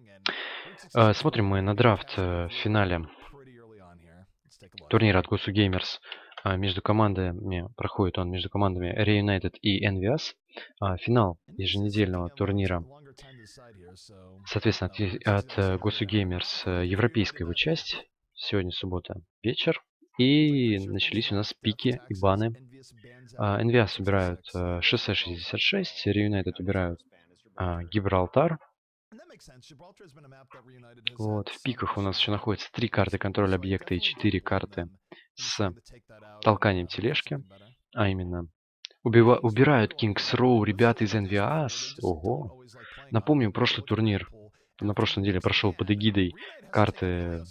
Смотрим мы на драфт в финале турнира от Gosu Gamers. Между командами проходит он между командами Reunited и Envious. Финал еженедельного турнира, соответственно, от Gosu Gamers, европейская его часть. Сегодня суббота вечер. И начались у нас пики и баны. Envious убирают шоссе 66, Reunited убирают Гибралтар. Вот, в пиках у нас еще находится 3 карты контроля объекта и 4 карты с толканием тележки. А именно, убирают Kings Row ребята из Envious. Ого! Напомню, прошлый турнир на прошлой неделе прошел под эгидой карты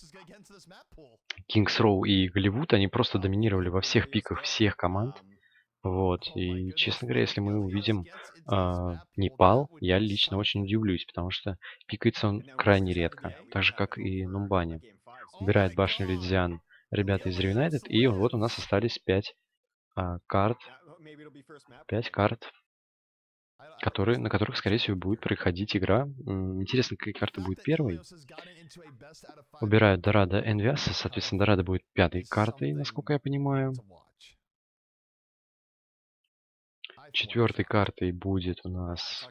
Kings Row и Голливуд. Они просто доминировали во всех пиках всех команд. Вот, и, честно говоря, если мы увидим Непал, я лично очень удивлюсь, потому что пикается он крайне редко, так же, как и Нумбани. Убирает башню Лидзиан ребята из Reunited, и вот у нас остались 5 карт, 5 карт, на которых, скорее всего, будет проходить игра. Интересно, какая карта будет первой. Убирают Дорадо Envious, соответственно, Дорадо будет 5-й картой, насколько я понимаю. 4-й картой будет у нас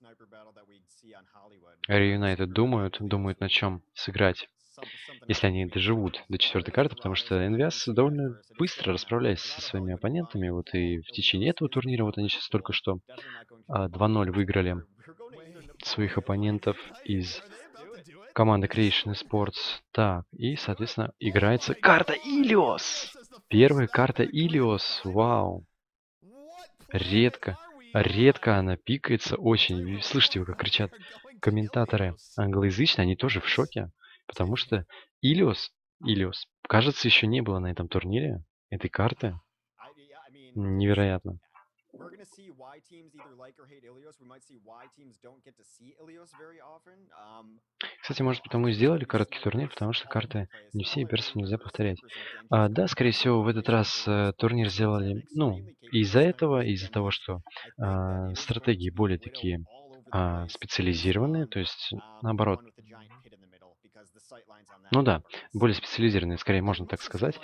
Reunited думают на чем сыграть, если они доживут до 4-й карты, потому что Envious довольно быстро расправляется со своими оппонентами. Вот и в течение этого турнира, вот они сейчас только что 2-0 выиграли своих оппонентов из команды Creation Sports. Так, и, соответственно, играется карта Ilios! Первая карта Ilios, вау! Редко она пикается очень. Слышите, вы как кричат комментаторы англоязычные, они тоже в шоке, потому что Ilios, кажется, еще не было на этом турнире этой карты. Невероятно. Кстати, может, потому и сделали короткий турнир, потому что карты не все, и персов нельзя повторять. Да, скорее всего, в этот раз турнир сделали, ну, из-за этого, из-за того, что стратегии более такие специализированные, то есть, наоборот, ну да, более специализированные, скорее можно так сказать.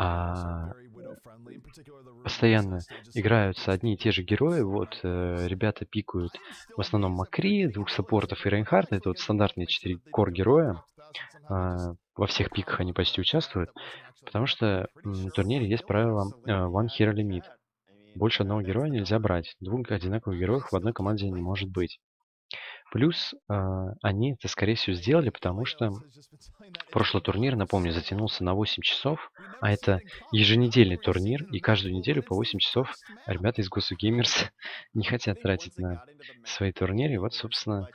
Постоянно играются одни и те же герои. Вот ребята пикают в основном Макри, двух саппортов и Рейнхарта. Это вот стандартные 4 кор-героя. Во всех пиках они почти участвуют, потому что на турнире есть правило One Hero Limit. Больше одного героя нельзя брать. Двух одинаковых героев в одной команде не может быть. Плюс они это, скорее всего, сделали, потому что прошлый турнир, напомню, затянулся на 8 часов, а это еженедельный турнир, и каждую неделю по 8 часов ребята из Gosu Gamers не хотят тратить на свои турниры. И вот, собственно,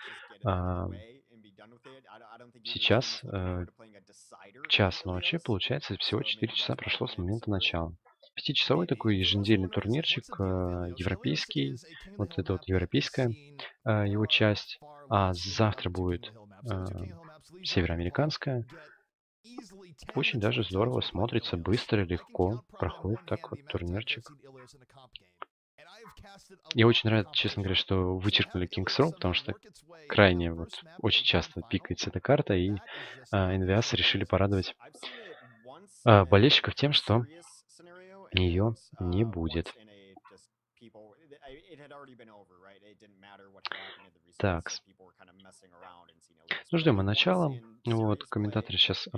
сейчас час ночи, получается, всего 4 часа прошло с момента начала. 5-часовой такой еженедельный турнирчик, европейский, вот это вот европейская его часть, а завтра будет североамериканская. Очень даже здорово смотрится, быстро, легко проходит так вот турнирчик. Я очень рад, честно говоря, что вычеркнули Kings Row, потому что крайне вот очень часто пикается эта карта, и Envious решили порадовать болельщиков тем, что ее не будет. Так, ну ждем мы начала. Вот, комментаторы сейчас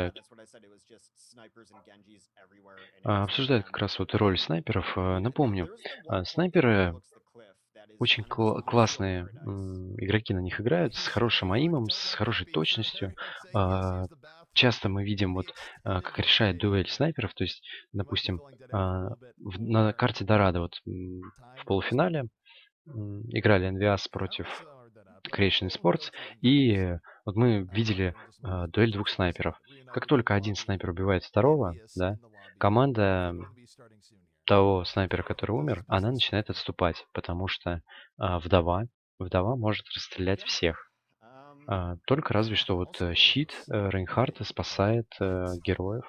обсуждают как раз вот роль снайперов. Напомню, снайперы очень классные игроки на них играют, с хорошим аимом, с хорошей точностью. Часто мы видим, вот, как решает дуэль снайперов. То есть, допустим, на карте Дорадо вот, в полуфинале играли Envious против Creation Sports, и вот мы видели дуэль двух снайперов. Как только один снайпер убивает второго, да, команда того снайпера, который умер, она начинает отступать, потому что вдова может расстрелять всех. Только разве что вот щит Рейнхарта спасает героев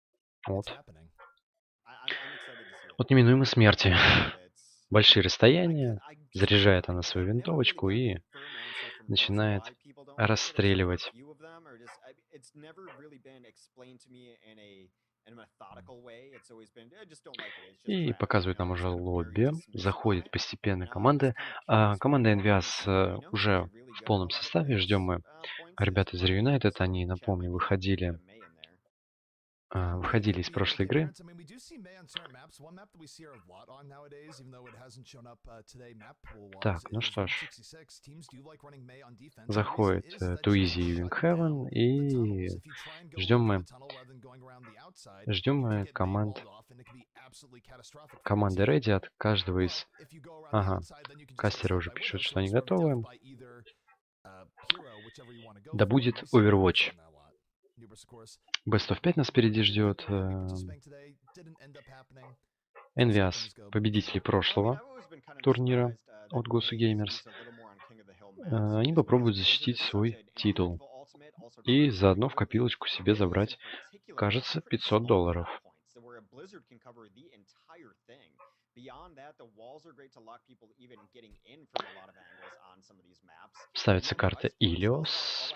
от неминуемой смерти. Большие расстояния, заряжает она свою винтовочку и начинает расстреливать. И показывают нам уже лобби. Заходит постепенно команды. Команда NVS уже в полном составе. Ждем мы ребята из Reunited. Они, напомню, выходили из прошлой игры. Так, ну что ж. Заходит Туизи и Winghaven. И ждем мы команды Ready от каждого из... Ага, кастеры уже пишут, что они готовы. Да будет Overwatch. Best of 5 нас впереди ждет. NVS, победители прошлого турнира от Gosu Gamers. Они попробуют защитить свой титул. И заодно в копилочку себе забрать, кажется, $500. Ставится карта Ilios.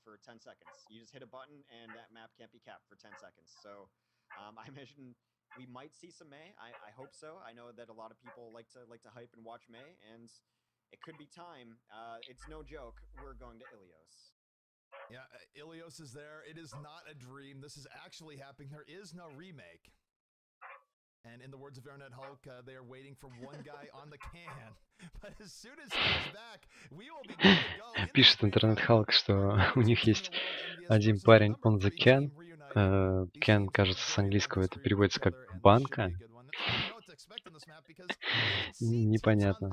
We might see some May. I hope so. I know that a lot of people like to hype and watch May, and it could be time. It's no joke. We're going to Ilios. Yeah, Ilios is there. It is not a dream. This is actually happening. There is no remake. And in the words of Internet Hulk, they are waiting for one guy on the can. But as soon as he's back, we will be good to go. Пишет Интернет Халк, что у них есть один парень on the can. Can, кажется, с английского это переводится как банка. Непонятно.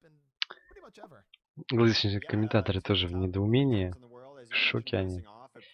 Глазичные комментаторы тоже в недоумении. В шоке они.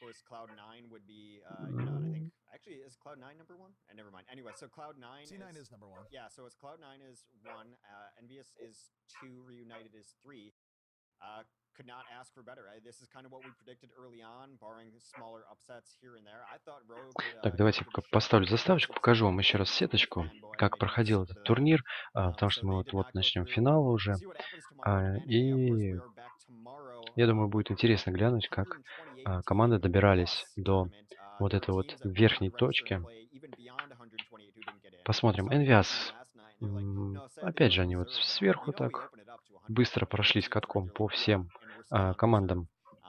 Actually, is Cloud9 number one? Never mind. Anyway, so Cloud9 C9 is number one. Yeah, so it's Cloud9 is one, Envious is two, Reunited is three. Could not ask for better. This is kind of what we predicted early on, barring smaller upsets here and there. I thought Rogue would, Так, давайте поставлю заставочку, покажу вам еще раз сеточку, как проходил этот турнир, потому что мы вот начнем финал уже. И я думаю, будет интересно глянуть, как команды добирались до вот этой вот верхней точки. Посмотрим. NVS. Опять же, они вот сверху так быстро прошлись катком по всем командам.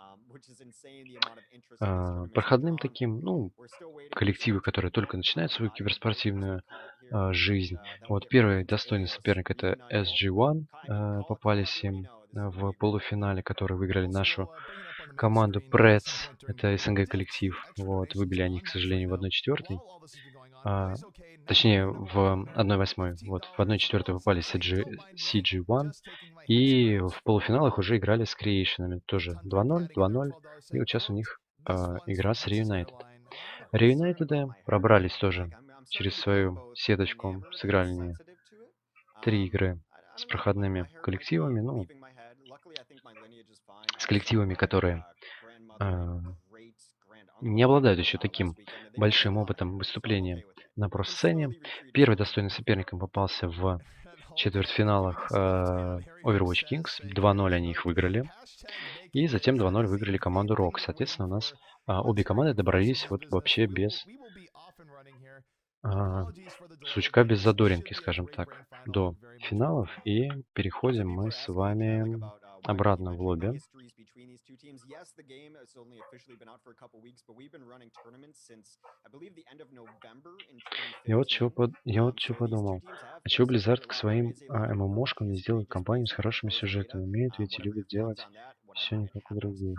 Проходным таким, ну, коллективы, которые только начинают свою киберспортивную жизнь. Вот первый достойный соперник это SG-1. Попались им в полуфинале, которые выиграли нашу команду Preds. Это СНГ коллектив. Вот, выбили они, к сожалению, в 1/4. Точнее, в 1/8. Вот, в 1/4 попали CG1. И в полуфиналах уже играли с Creation'ами. Тоже 2-0, 2-0. И вот сейчас у них игра с Reunited. Reunited пробрались тоже через свою сеточку. Сыграли они 3 игры с проходными коллективами. Ну, с коллективами, которые не обладают еще таким большим опытом выступления на про-сцене. Первый достойный соперник им попался в четвертьфиналах Overwatch Kings. 2-0 они их выиграли. И затем 2-0 выиграли команду Rock. Соответственно, у нас обе команды добрались вот вообще без сучка, без задоринки, скажем так, до финалов. И переходим мы с вами обратно в лобби. Я вот чего подумал. А чего Blizzard к своим ММОшкам не сделает компанию с хорошими сюжетами? Умеют ведь и любят делать все не как у других.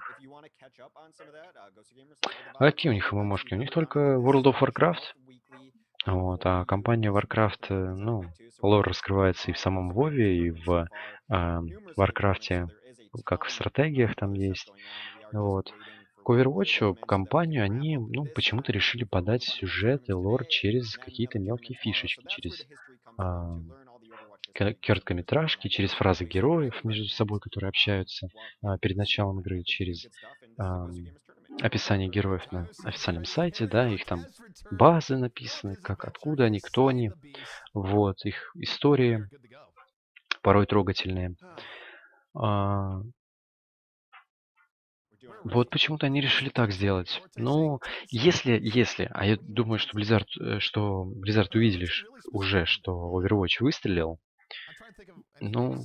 А какие у них ММОшки? У них только World of Warcraft. Вот, а компания Warcraft, ну, лор раскрывается и в самом Вове, и в Warcraft, как в стратегиях там есть. Вот. К Overwatch компанию они, ну, почему-то решили подать сюжет и лор через какие-то мелкие фишечки, через короткометражки, через фразы героев между собой, которые общаются перед началом игры, через описание героев на официальном сайте, да, их там базы написаны, как, откуда они, кто они, вот, их истории, порой трогательные. Вот почему-то они решили так сделать. Ну, если, а я думаю, что Blizzard увидели уже, что Overwatch выстрелил, ну,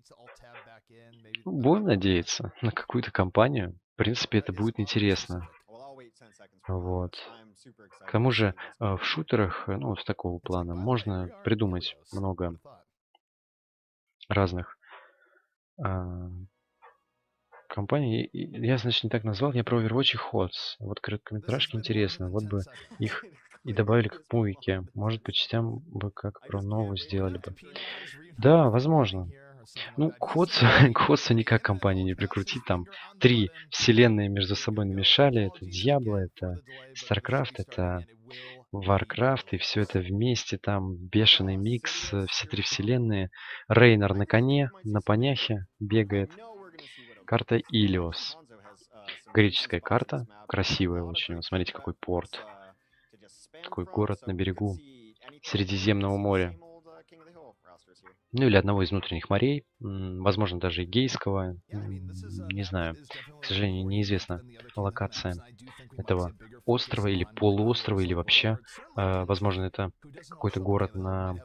будем надеяться на какую-то компанию. В принципе, это будет интересно. Вот. К тому же в шутерах, ну, вот такого плана, можно придумать много разных а, компаний. Я, значит, не так назвал, я про Overwatch и HOTS. Вот короткометражки интересно, вот бы их и добавили как мувики. Может, по частям бы как про новую сделали бы. Да, возможно. Ну, к HOTS, к HOTS никак компания не прикрутить. Там 3 вселенные между собой намешали. Это Diablo, это StarCraft, это Warcraft. И все это вместе. Там бешеный микс, все 3 вселенные. Рейнер на коне, на поняхе бегает. Карта Илиос. Греческая карта. Красивая очень. Вот смотрите, какой порт. Такой город на берегу Средиземного моря. Ну или одного из внутренних морей. Возможно, даже Эгейского. Не знаю. К сожалению, неизвестна локация этого острова или полуострова, или вообще, возможно, это какой-то город на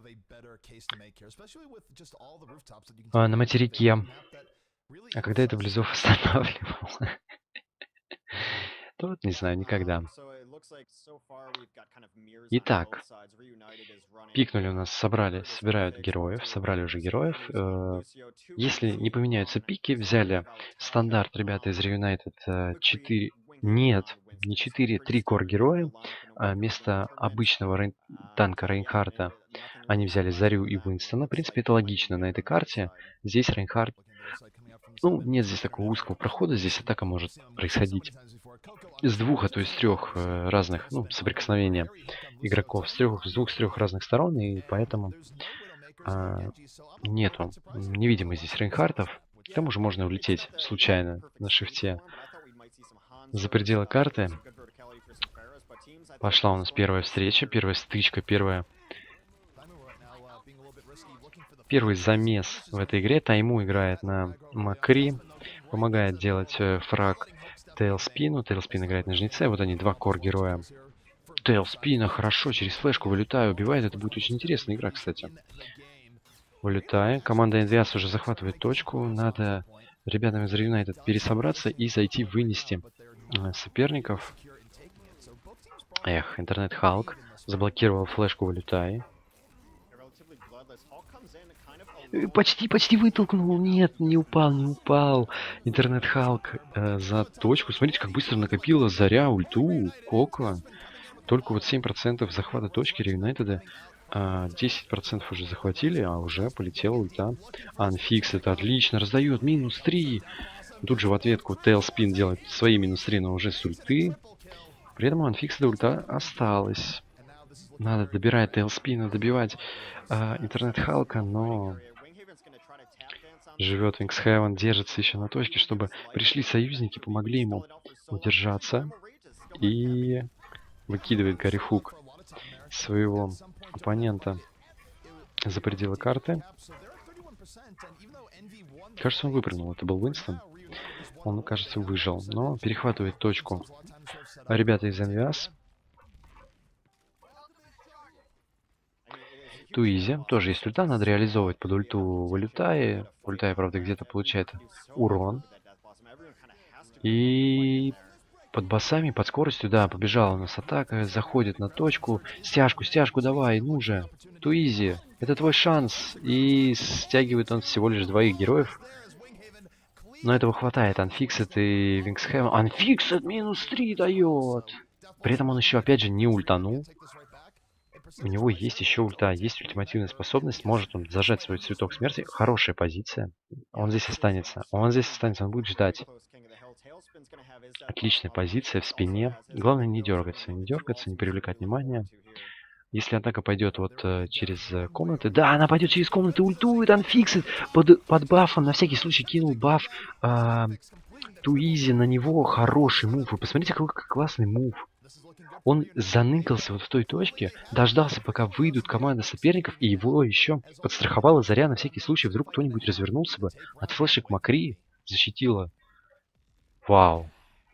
материке. А когда это Близов останавливал? То вот не знаю, никогда. Итак, пикнули у нас, собирают героев, собрали уже героев. Если не поменяются пики, взяли стандарт, ребята из Reunited 4, нет, не 4, 3 кор героя. Вместо обычного танка Рейнхарта они взяли Зарю и Уинстона. В принципе, это логично на этой карте. Здесь Рейнхард, ну, нет здесь такого узкого прохода, здесь атака может происходить с двух, а то и с трех разных, ну, соприкосновения игроков с двух-трех разных сторон, и поэтому не видим мы здесь Рейнхартов. К тому же можно улететь случайно на шифте за пределы карты. Пошла у нас первая встреча, первая стычка, первый замес в этой игре. Тайму играет на Макри, помогает делать фраг Тейлспину. Тейлспин играет на Жнеце. Вот они, два кор-героя. Тейлспина хорошо, через флешку вылетаю, убивает. Это будет очень интересная игра, кстати. Вылетая. Команда NVS уже захватывает точку. Надо ребятам из Reunited пересобраться и зайти вынести соперников. Эх, интернет Халк заблокировал флешку, вылетая. Почти вытолкнул. Нет, не упал. Интернет Халк за точку. Смотрите, как быстро накопила Заря ульту. Коко. Только вот 7% захвата точки Reunited. 10% уже захватили, а уже полетела ульта. Анфикс это отлично. Раздает -3. Тут же в ответку Тейлспин делает свои -3, но уже с ульты. При этом у Анфикса ульта осталась. Надо добирать Тейлспина, добивать интернет Халка, но живет Вингсхевен, держится еще на точке, чтобы пришли союзники, помогли ему удержаться. И выкидывает Гарри Хук своего оппонента за пределы карты. Кажется, он выпрыгнул. Это был Уинстон. Он, кажется, выжил. Но перехватывает точку ребята из NVS. Туизи. Тоже есть ульта. Надо реализовывать под ульту вылетая. Вылетая, правда, где-то получает урон. И под басами, под скоростью, да, побежала у нас атака. Заходит на точку. Стяжку давай, ну же. Туизи. Это твой шанс. И стягивает он всего лишь двоих героев. Но этого хватает. Анфиксит и Вингсхэм. Анфиксит -3 дает. При этом он еще, опять же, не ультанул. У него есть еще ульта, есть ультимативная способность. Может он зажать свой цветок смерти. Хорошая позиция. Он здесь останется. Он будет ждать. Отличная позиция в спине. Главное не дергаться. Не привлекать внимания. Если атака пойдет вот через комнаты. Да, она пойдет через комнаты, ультует, Анфиксит. Под бафом на всякий случай кинул баф Туизи на него. Хороший мув. Вы посмотрите, какой классный мув. Он заныкался вот в той точке, дождался, пока выйдут команды соперников, и его еще подстраховала Заря на всякий случай. Вдруг кто-нибудь развернулся бы от флешек Макри, защитила. Вау.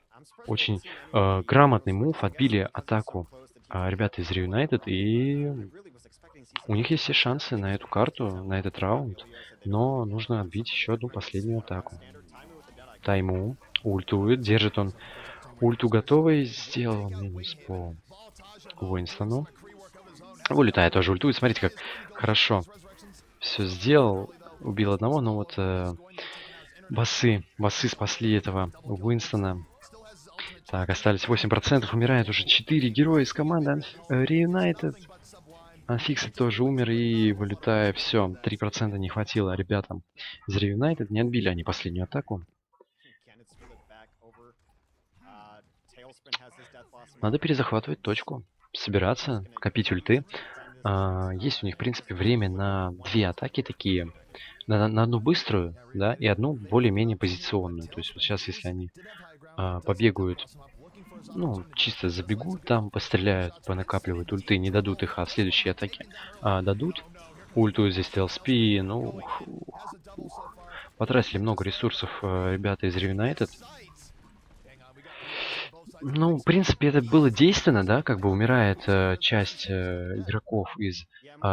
Очень грамотный мув, отбили атаку ребята из Reunited, и у них есть все шансы на эту карту, на этот раунд, но нужно отбить еще одну последнюю атаку. Тайму ультует, держит он ульту готовый, сделал минус по Уинстону. Улетает тоже ультует, смотрите, как хорошо все сделал, убил одного, но вот басы спасли этого Уинстона. Так, остались 8%, умирает уже 4 героя из команды Reunited. Анфиксит тоже умер и вылетая, все, 3% не хватило ребятам из Reunited, не отбили они последнюю атаку. Надо перезахватывать точку, собираться, копить ульты. Есть у них, в принципе, время на 2 атаки такие. На одну быструю, да, и одну более-менее позиционную. То есть вот сейчас, если они побегают, ну, чисто забегут там, постреляют, понакапливают ульты, не дадут их, а в следующей атаке дадут. Ульту здесь TLSP, ну, потратили много ресурсов ребята из Reunited. Ну, в принципе, это было действенно, да, как бы умирает часть игроков из...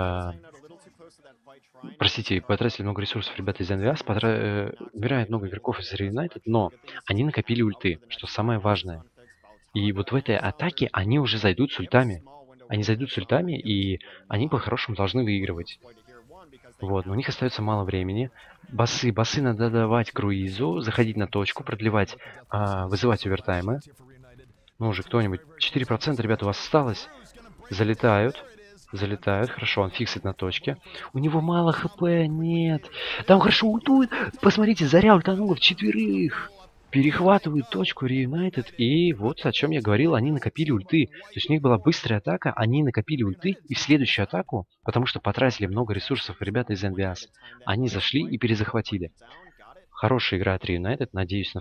простите, потратили много ресурсов ребята из NVS, умирает много игроков из Reunited, но они накопили ульты, что самое важное. И вот в этой атаке они уже зайдут с ультами. Они зайдут с ультами, и они по-хорошему должны выигрывать. Вот, но у них остается мало времени. Басы надо давать круизу, заходить на точку, продлевать, вызывать овертаймы. Ну уже кто-нибудь, 4%, ребята, у вас осталось. Залетают, хорошо, он фиксит на точке. У него мало хп, нет. Там хорошо ультует. Посмотрите, Заря ультанула в 4. Перехватывают точку Reunited, и вот о чем я говорил, они накопили ульты. То есть у них была быстрая атака, они накопили ульты, и в следующую атаку, потому что потратили много ресурсов ребята из NVS, они зашли и перезахватили. Хорошая игра от Reunited, надеюсь,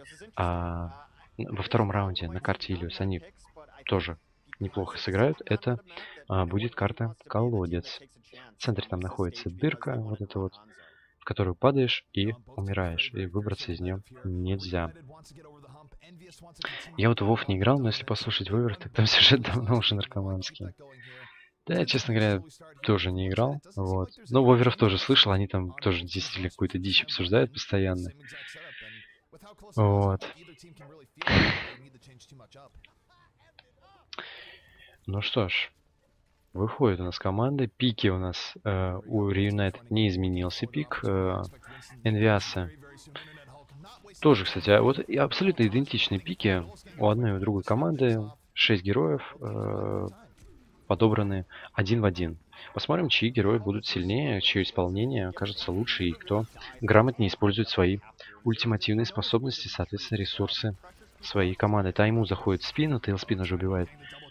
во втором раунде на карте Ilios они тоже неплохо сыграют. Это будет карта Колодец. В центре там находится дырка, вот это вот, в которую падаешь и умираешь, и выбраться из нее нельзя. Я вот в WoW не играл, но если послушать Вывер, так там сюжет давно уже наркоманский. Да, я, честно говоря, тоже не играл, вот. Но Воверов тоже слышал, они там тоже действительно какую-то дичь обсуждают постоянно. Вот. Ну что ж, выходит у нас команда. Пики у нас у Reunited не изменился пик. Enviasa тоже, кстати, вот абсолютно идентичные пики у одной и у другой команды. 6 героев подобраны один в один. Посмотрим, чьи герои будут сильнее, чье исполнение окажется лучше и кто грамотнее использует свои ультимативные способности, соответственно, ресурсы своей команды. Тайму заходит в спину, Тейлспин уже убивает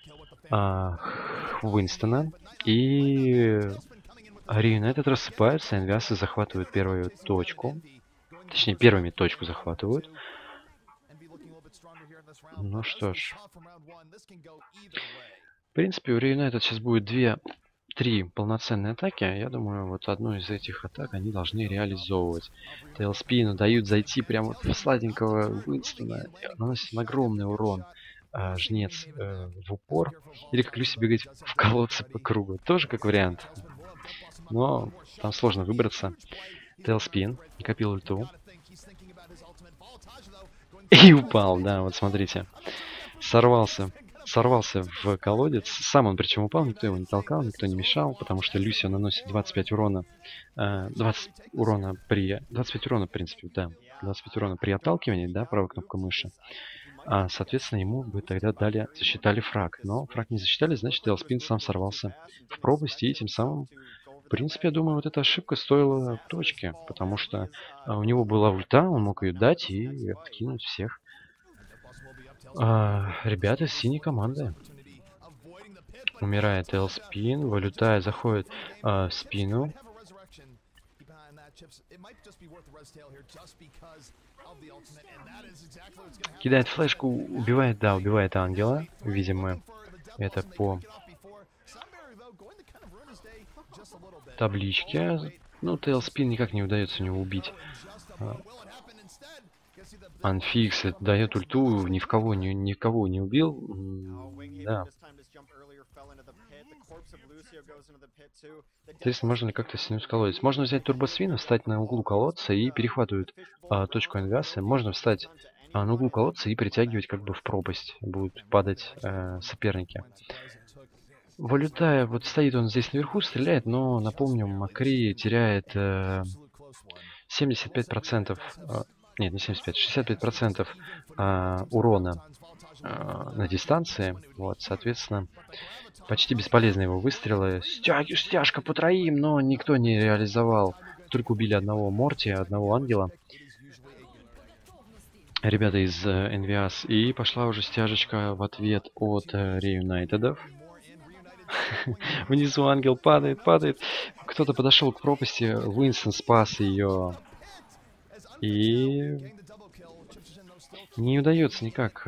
Уинстона. И Reunited рассыпаются, Enviasa захватывают первую точку. Точнее, первыми точку захватывают. Ну что ж. В принципе, у Reunited сейчас будет 2-3 полноценные атаки. Я думаю, вот одну из этих атак они должны реализовывать. Тейлспину дают зайти прямо в сладенького Уинстона. Наносит огромный урон. Жнец в упор. Или как Люси бегать в колодце по кругу. Тоже как вариант. Но там сложно выбраться. Тейлспин накопил ульту. И упал, да, вот смотрите. Сорвался в колодец. Сам он причем упал, никто его не толкал, никто не мешал, потому что Люсио наносит 25 урона. 25 урона, в принципе, да. 25 урона при отталкивании, да, правой кнопкой мыши. Соответственно, ему бы тогда засчитали фраг. Но фраг не засчитали, значит, Тейлспин сам сорвался в пропасть, и тем самым, в принципе, я думаю, вот эта ошибка стоила точки, потому что у него была ульта, он мог ее дать и откинуть всех. Ребята из синей команды. Умирает Тейлспин, вылетая, заходит в спину. Кидает флешку, убивает ангела. Видим мы это по табличке. Ну, Тейлспин никак не удается у него убить Unfixed дает ульту, никого не убил. Да. Интересно, можно ли как-то снять колодец? Можно взять турбосвина, встать на углу колодца и перехватывают точку инвиаса. Можно встать на углу колодца и притягивать как бы в пропасть. Будут падать соперники. Вылетая, вот стоит он здесь наверху, стреляет, но, напомню, Макри теряет 75%, нет, не 75, 65% урона на дистанции. Вот, соответственно, почти бесполезны его выстрелы. Стяжка по троим, но никто не реализовал. Только убили одного Морти, одного Ангела. Ребята из Envias. И пошла уже стяжечка в ответ от Реюнайтедов. Внизу ангел падает. Кто-то подошел к пропасти. Уинстон спас ее. И не удается никак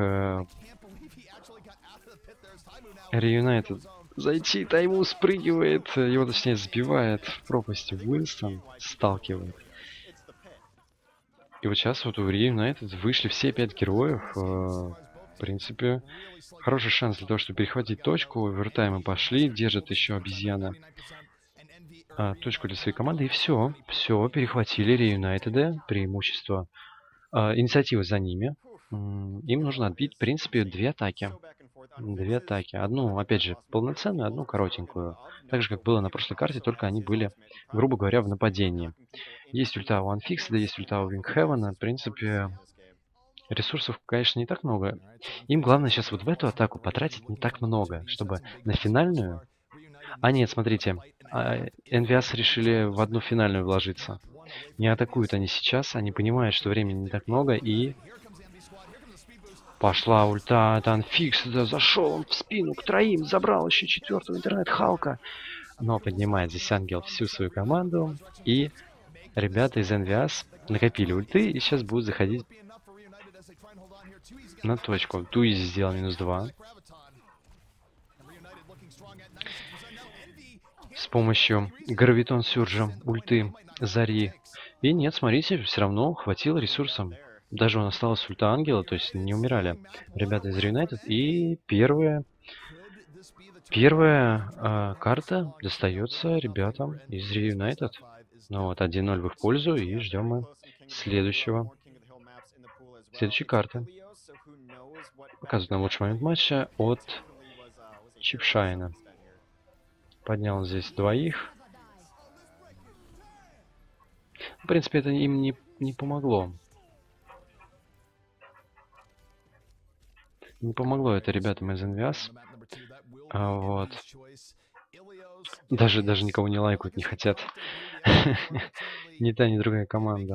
Реюнайтед зайти. Тайму спрыгивает. Его, точнее, сбивает в пропасть Уинстон. Сталкивает. И вот сейчас вот у Реюнайтед вышли все 5 героев. В принципе, хороший шанс для того, чтобы перехватить точку. Вертаймы пошли, держит еще обезьяна точку для своей команды. И все, перехватили Реюнайтеды. Преимущество. Инициатива за ними. Им нужно отбить, в принципе, 2 атаки. 2 атаки. Одну, опять же, полноценную, одну коротенькую. Так же, как было на прошлой карте, только они были, грубо говоря, в нападении. Есть ульта у Unfixed, есть ульта у Wingheaven. В принципе, ресурсов, конечно, не так много. Им главное сейчас вот в эту атаку потратить не так много, чтобы на финальную... А нет, смотрите, Envias решили в одну финальную вложиться. Не атакуют они сейчас, они понимают, что времени не так много, и... Пошла ульта от Unfixed, зашел он в спину к троим, забрал еще 4-го интернет Халка. Но поднимает здесь Ангел всю свою команду, и ребята из Envias накопили ульты и сейчас будут заходить на точку. Туизи сделал -2. С помощью Гравитон Сюржа ульты Зари. И нет, смотрите, все равно хватило ресурсов. Даже он осталась ульта Ангела, то есть не умирали ребята из Reunited. И первая карта достается ребятам из Reunited. Ну вот, 1-0 в их пользу, и ждем мы следующей карты. Показывает нам лучший момент матча от Чипшайна. Поднял здесь 2. В принципе, это им не помогло. Не помогло это ребятам из Envias. Вот. Даже никого не лайкают, не хотят. Ни та, ни другая команда.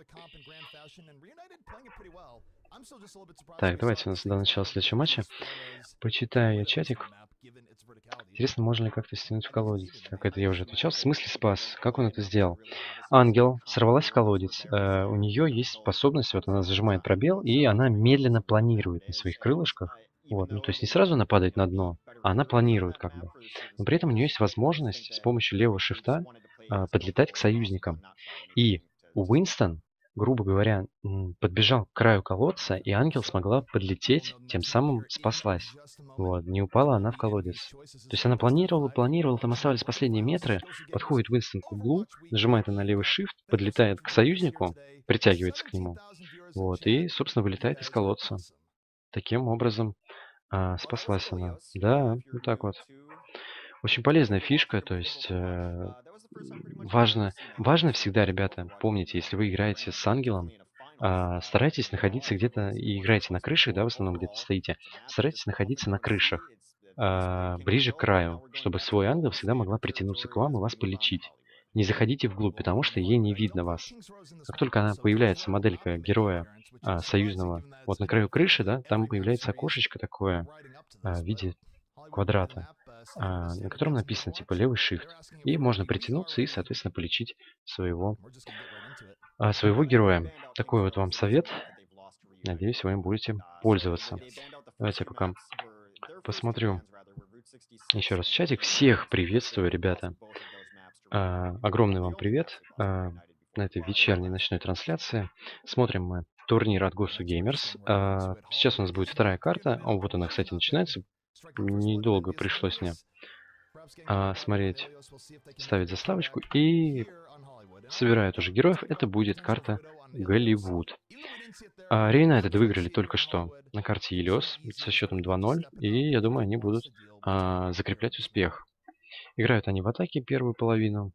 Так, давайте у нас до начала следующего матча. Почитаю я чатик. Интересно, можно ли как-то стянуть в колодец? Так, это я уже отвечал. В смысле спас? Как он это сделал? Ангел сорвалась в колодец. У нее есть способность, вот она зажимает пробел, и она медленно планирует на своих крылышках. Вот, ну то есть не сразу она падает на дно, а она планирует как бы. Но при этом у нее есть возможность с помощью левого шифта подлетать к союзникам. И Уинстон, грубо говоря, подбежал к краю колодца, и Ангел смогла подлететь, тем самым спаслась. Вот, не упала она в колодец. То есть она планировала, там оставались последние метры, подходит Уинстон к углу, нажимает на левый shift, подлетает к союзнику, притягивается к нему, вот, и, собственно, вылетает из колодца. Таким образом спаслась она. Да, вот так вот. Очень полезная фишка, то есть важно всегда, ребята, помните, если вы играете с ангелом, старайтесь находиться где-то и играете на крыше, да, в основном где-то стоите, старайтесь находиться на крышах, ближе к краю, чтобы свой ангел всегда могла притянуться к вам и вас полечить. Не заходите вглубь, потому что ей не видно вас. Как только она появляется, моделька героя союзного, вот на краю крыши, да, там появляется окошечко такое в виде квадрата, на котором написано типа левый shift. И можно притянуться и, соответственно, полечить своего героя. Такой вот вам совет. Надеюсь, вы им будете пользоваться. Давайте я пока посмотрю еще раз чатик. Всех приветствую, ребята. Огромный вам привет на этой вечерней ночной трансляции. Смотрим мы турнир от Gosu Gamers. Сейчас у нас будет вторая карта. О, вот она, кстати, начинается. Недолго пришлось мне смотреть, ставить заставочку. И собирают уже героев. Это будет карта Голливуд. Реюнайтед выиграли только что на карте Helios со счетом 2-0. И я думаю, они будут закреплять успех. Играют они в атаке первую половину.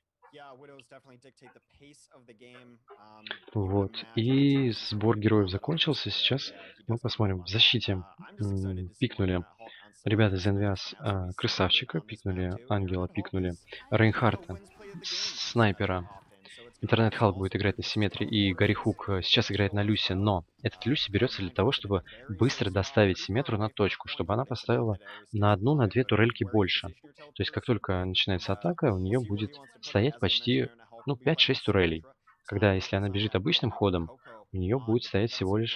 Вот. И сбор героев закончился. Сейчас мы посмотрим. В защите пикнули ребята из NVS Красавчика, пикнули Ангела, пикнули Рейнхарта, снайпера. Интернет Халк будет играть на Симметре, и Гарри Хук сейчас играет на Люси, но этот Люси берется для того, чтобы быстро доставить Симметру на точку, чтобы она поставила на 1-2 турельки больше. То есть как только начинается атака, у нее будет стоять почти 5-6 турелей. Когда, если она бежит обычным ходом, у нее будет стоять всего лишь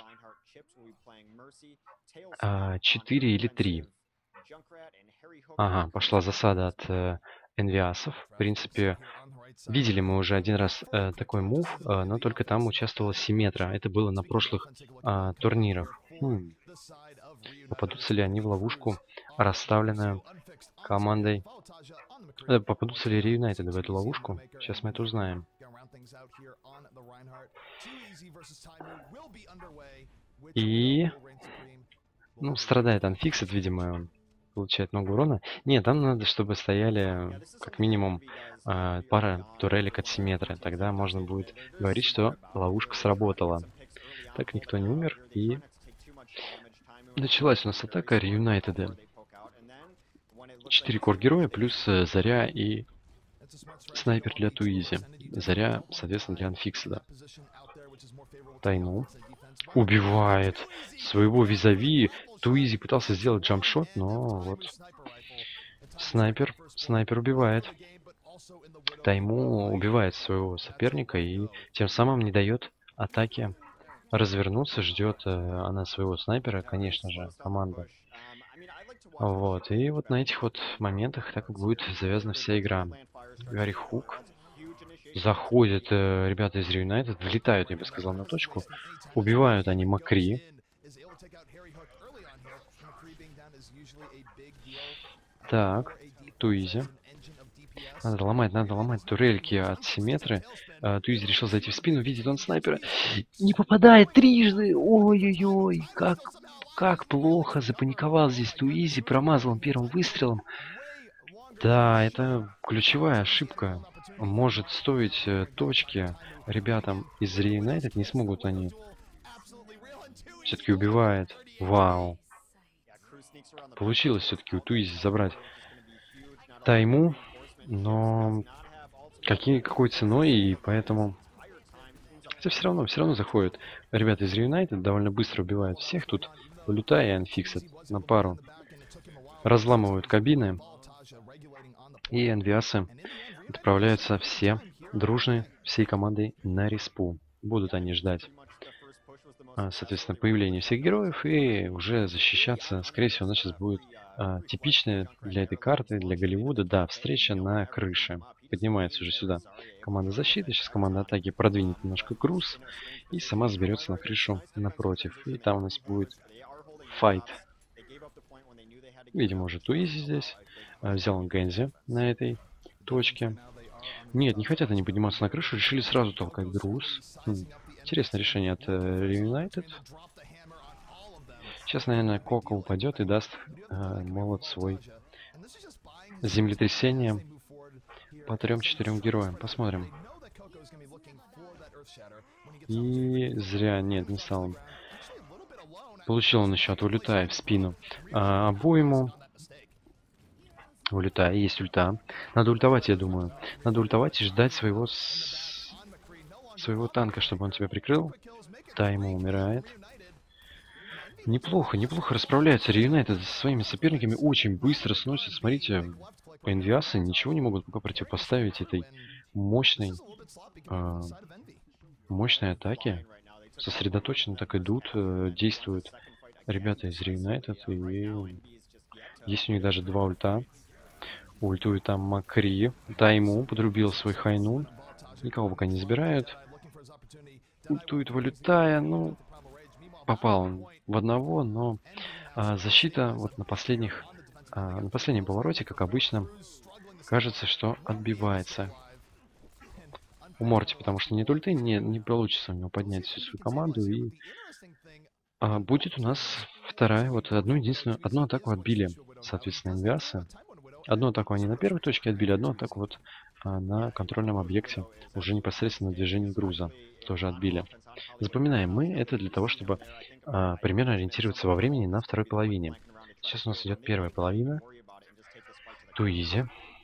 4 или 3. Ага, пошла засада от Энвиасов. В принципе, видели мы уже один раз такой мув, но только там участвовала Симметра. Это было на прошлых турнирах. Попадутся ли они в ловушку, расставленную командой? Попадутся ли Реюнайтед в эту ловушку? Сейчас мы это узнаем. И... страдает Unfixed, видимо, он получает много урона. Нет, там надо, чтобы стояли как минимум пара турелек от Симметра. Тогда можно будет говорить, что ловушка сработала. Так никто не умер, и началась у нас атака Реюнайтеда. 4 кор-героя плюс Заря и снайпер для Туизи. Заря, соответственно, для Unfixed. Тайну убивает своего визави. Туизи пытался сделать джампшот, но вот снайпер убивает. Тайму убивает своего соперника и тем самым не дает атаке развернуться. Ждет она своего снайпера, конечно же, команда. Вот, и вот на этих вот моментах так и будет завязана вся игра. Гарри Хук. Заходят ребята из Реюнайтед, влетают, я бы сказал, на точку. Убивают они Макри. Так, Туизи. Надо ломать турельки от Симметры. Туизи решил зайти в спину, видит он снайпера. Не попадает трижды! Ой-ой-ой, как плохо запаниковал здесь Туизи, промазал он первым выстрелом. Да, это ключевая ошибка. Может стоить точки ребятам из Reunited, не смогут они. Все-таки убивает. Вау. Получилось все-таки у Туизи забрать Тайму, но какой ценой, и поэтому... Хотя все равно заходят ребята из Reunited, довольно быстро убивают всех тут. Люта и Unfixed на пару. Разламывают кабины. И Энвиасы отправляются все дружные, всей командой на респу. Будут они ждать, соответственно, появления всех героев и уже защищаться. Скорее всего, у нас сейчас будет типичная для этой карты, для Голливуда, да, встреча на крыше. Поднимается уже сюда команда защиты, сейчас команда атаки продвинет немножко груз и сама заберется на крышу напротив. И там у нас будет файт. Видимо, уже Туизи здесь. Взял он Гэнзи на этой точке. Нет, не хотят они подниматься на крышу, решили сразу толкать груз. Интересное решение от Reunited. Сейчас, наверное, Кока упадет и даст молот свой. Землетрясение по 3-4 героям. Посмотрим. И зря, нет, не стал он. Получил он еще от улетая в спину. Обоему. Улетая, есть ульта. Надо ультовать, я думаю. Надо ультовать и ждать своего танка, чтобы он тебя прикрыл. Тайму умирает. Неплохо расправляются Реюнайтед со своими соперниками. Очень быстро сносят. Смотрите, Энвиасы ничего не могут пока противопоставить этой мощной атаке. Сосредоточенно так идут, действуют ребята из Reunited. И есть у них даже 2 ульта. Ультует там Макри. Тайму подрубил свой Хайнун. Никого пока не забирают. ультует, вылетая. Ну, попал он в одного, но защита вот на последнем повороте, как обычно, кажется, что отбивается у Морти, потому что нет ульты, не получится у него поднять всю свою команду. И будет у нас вторая, вот одну атаку отбили, соответственно, Энвиасы. Одну атаку они на первой точке отбили, одну атаку вот на контрольном объекте, уже непосредственно на движении груза, тоже отбили. Запоминаем мы это для того, чтобы примерно ориентироваться во времени на второй половине. Сейчас у нас идет первая половина. Туизи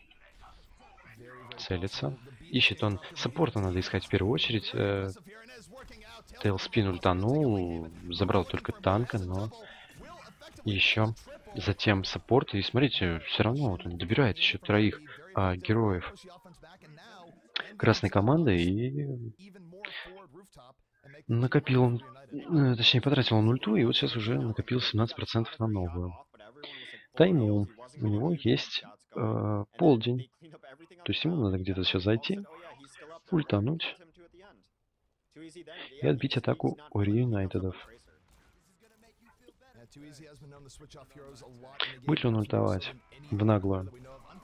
целится. Ищет он саппорта, надо искать в первую очередь. Тейлспин ультанул, забрал только танка, но еще затем саппорт. И смотрите, все равно вот он добирает еще троих героев красной команды и накопил он, точнее потратил он ульту, и вот сейчас уже накопил 17% на новую. Тайму у него есть полдень, то есть ему надо где-то сейчас зайти, ультануть и отбить атаку у Реюнайтедов. Будет ли он ультовать в наглую?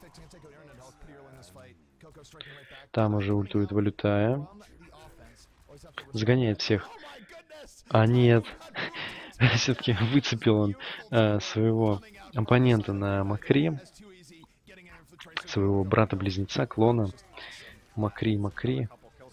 Там уже ультует, вылетая. Загоняет всех. А нет. Все-таки выцепил он своего оппонента на Макри. Своего брата-близнеца, клона. Макри.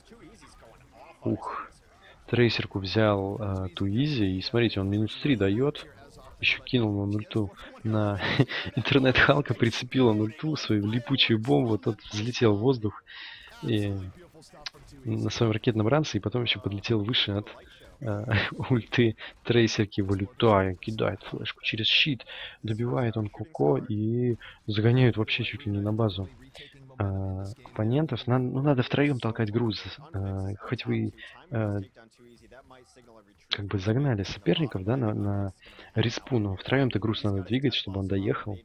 Ух. Трейсерку взял Туизи. И смотрите, он минус 3 дает. Еще кинул он ульту на интернет Халка, прицепил он ульту, свою липучую бомбу, тот взлетел в воздух и на своем ракетном ранце, и потом еще подлетел выше от ульты трейсерки, вылетая, кидает флешку через щит, добивает он Коко и загоняют вообще чуть ли не на базу оппонентов. Надо втроем толкать груз. Хоть вы как бы загнали соперников, да, на респу, но втроем-то груз надо двигать, чтобы он доехал.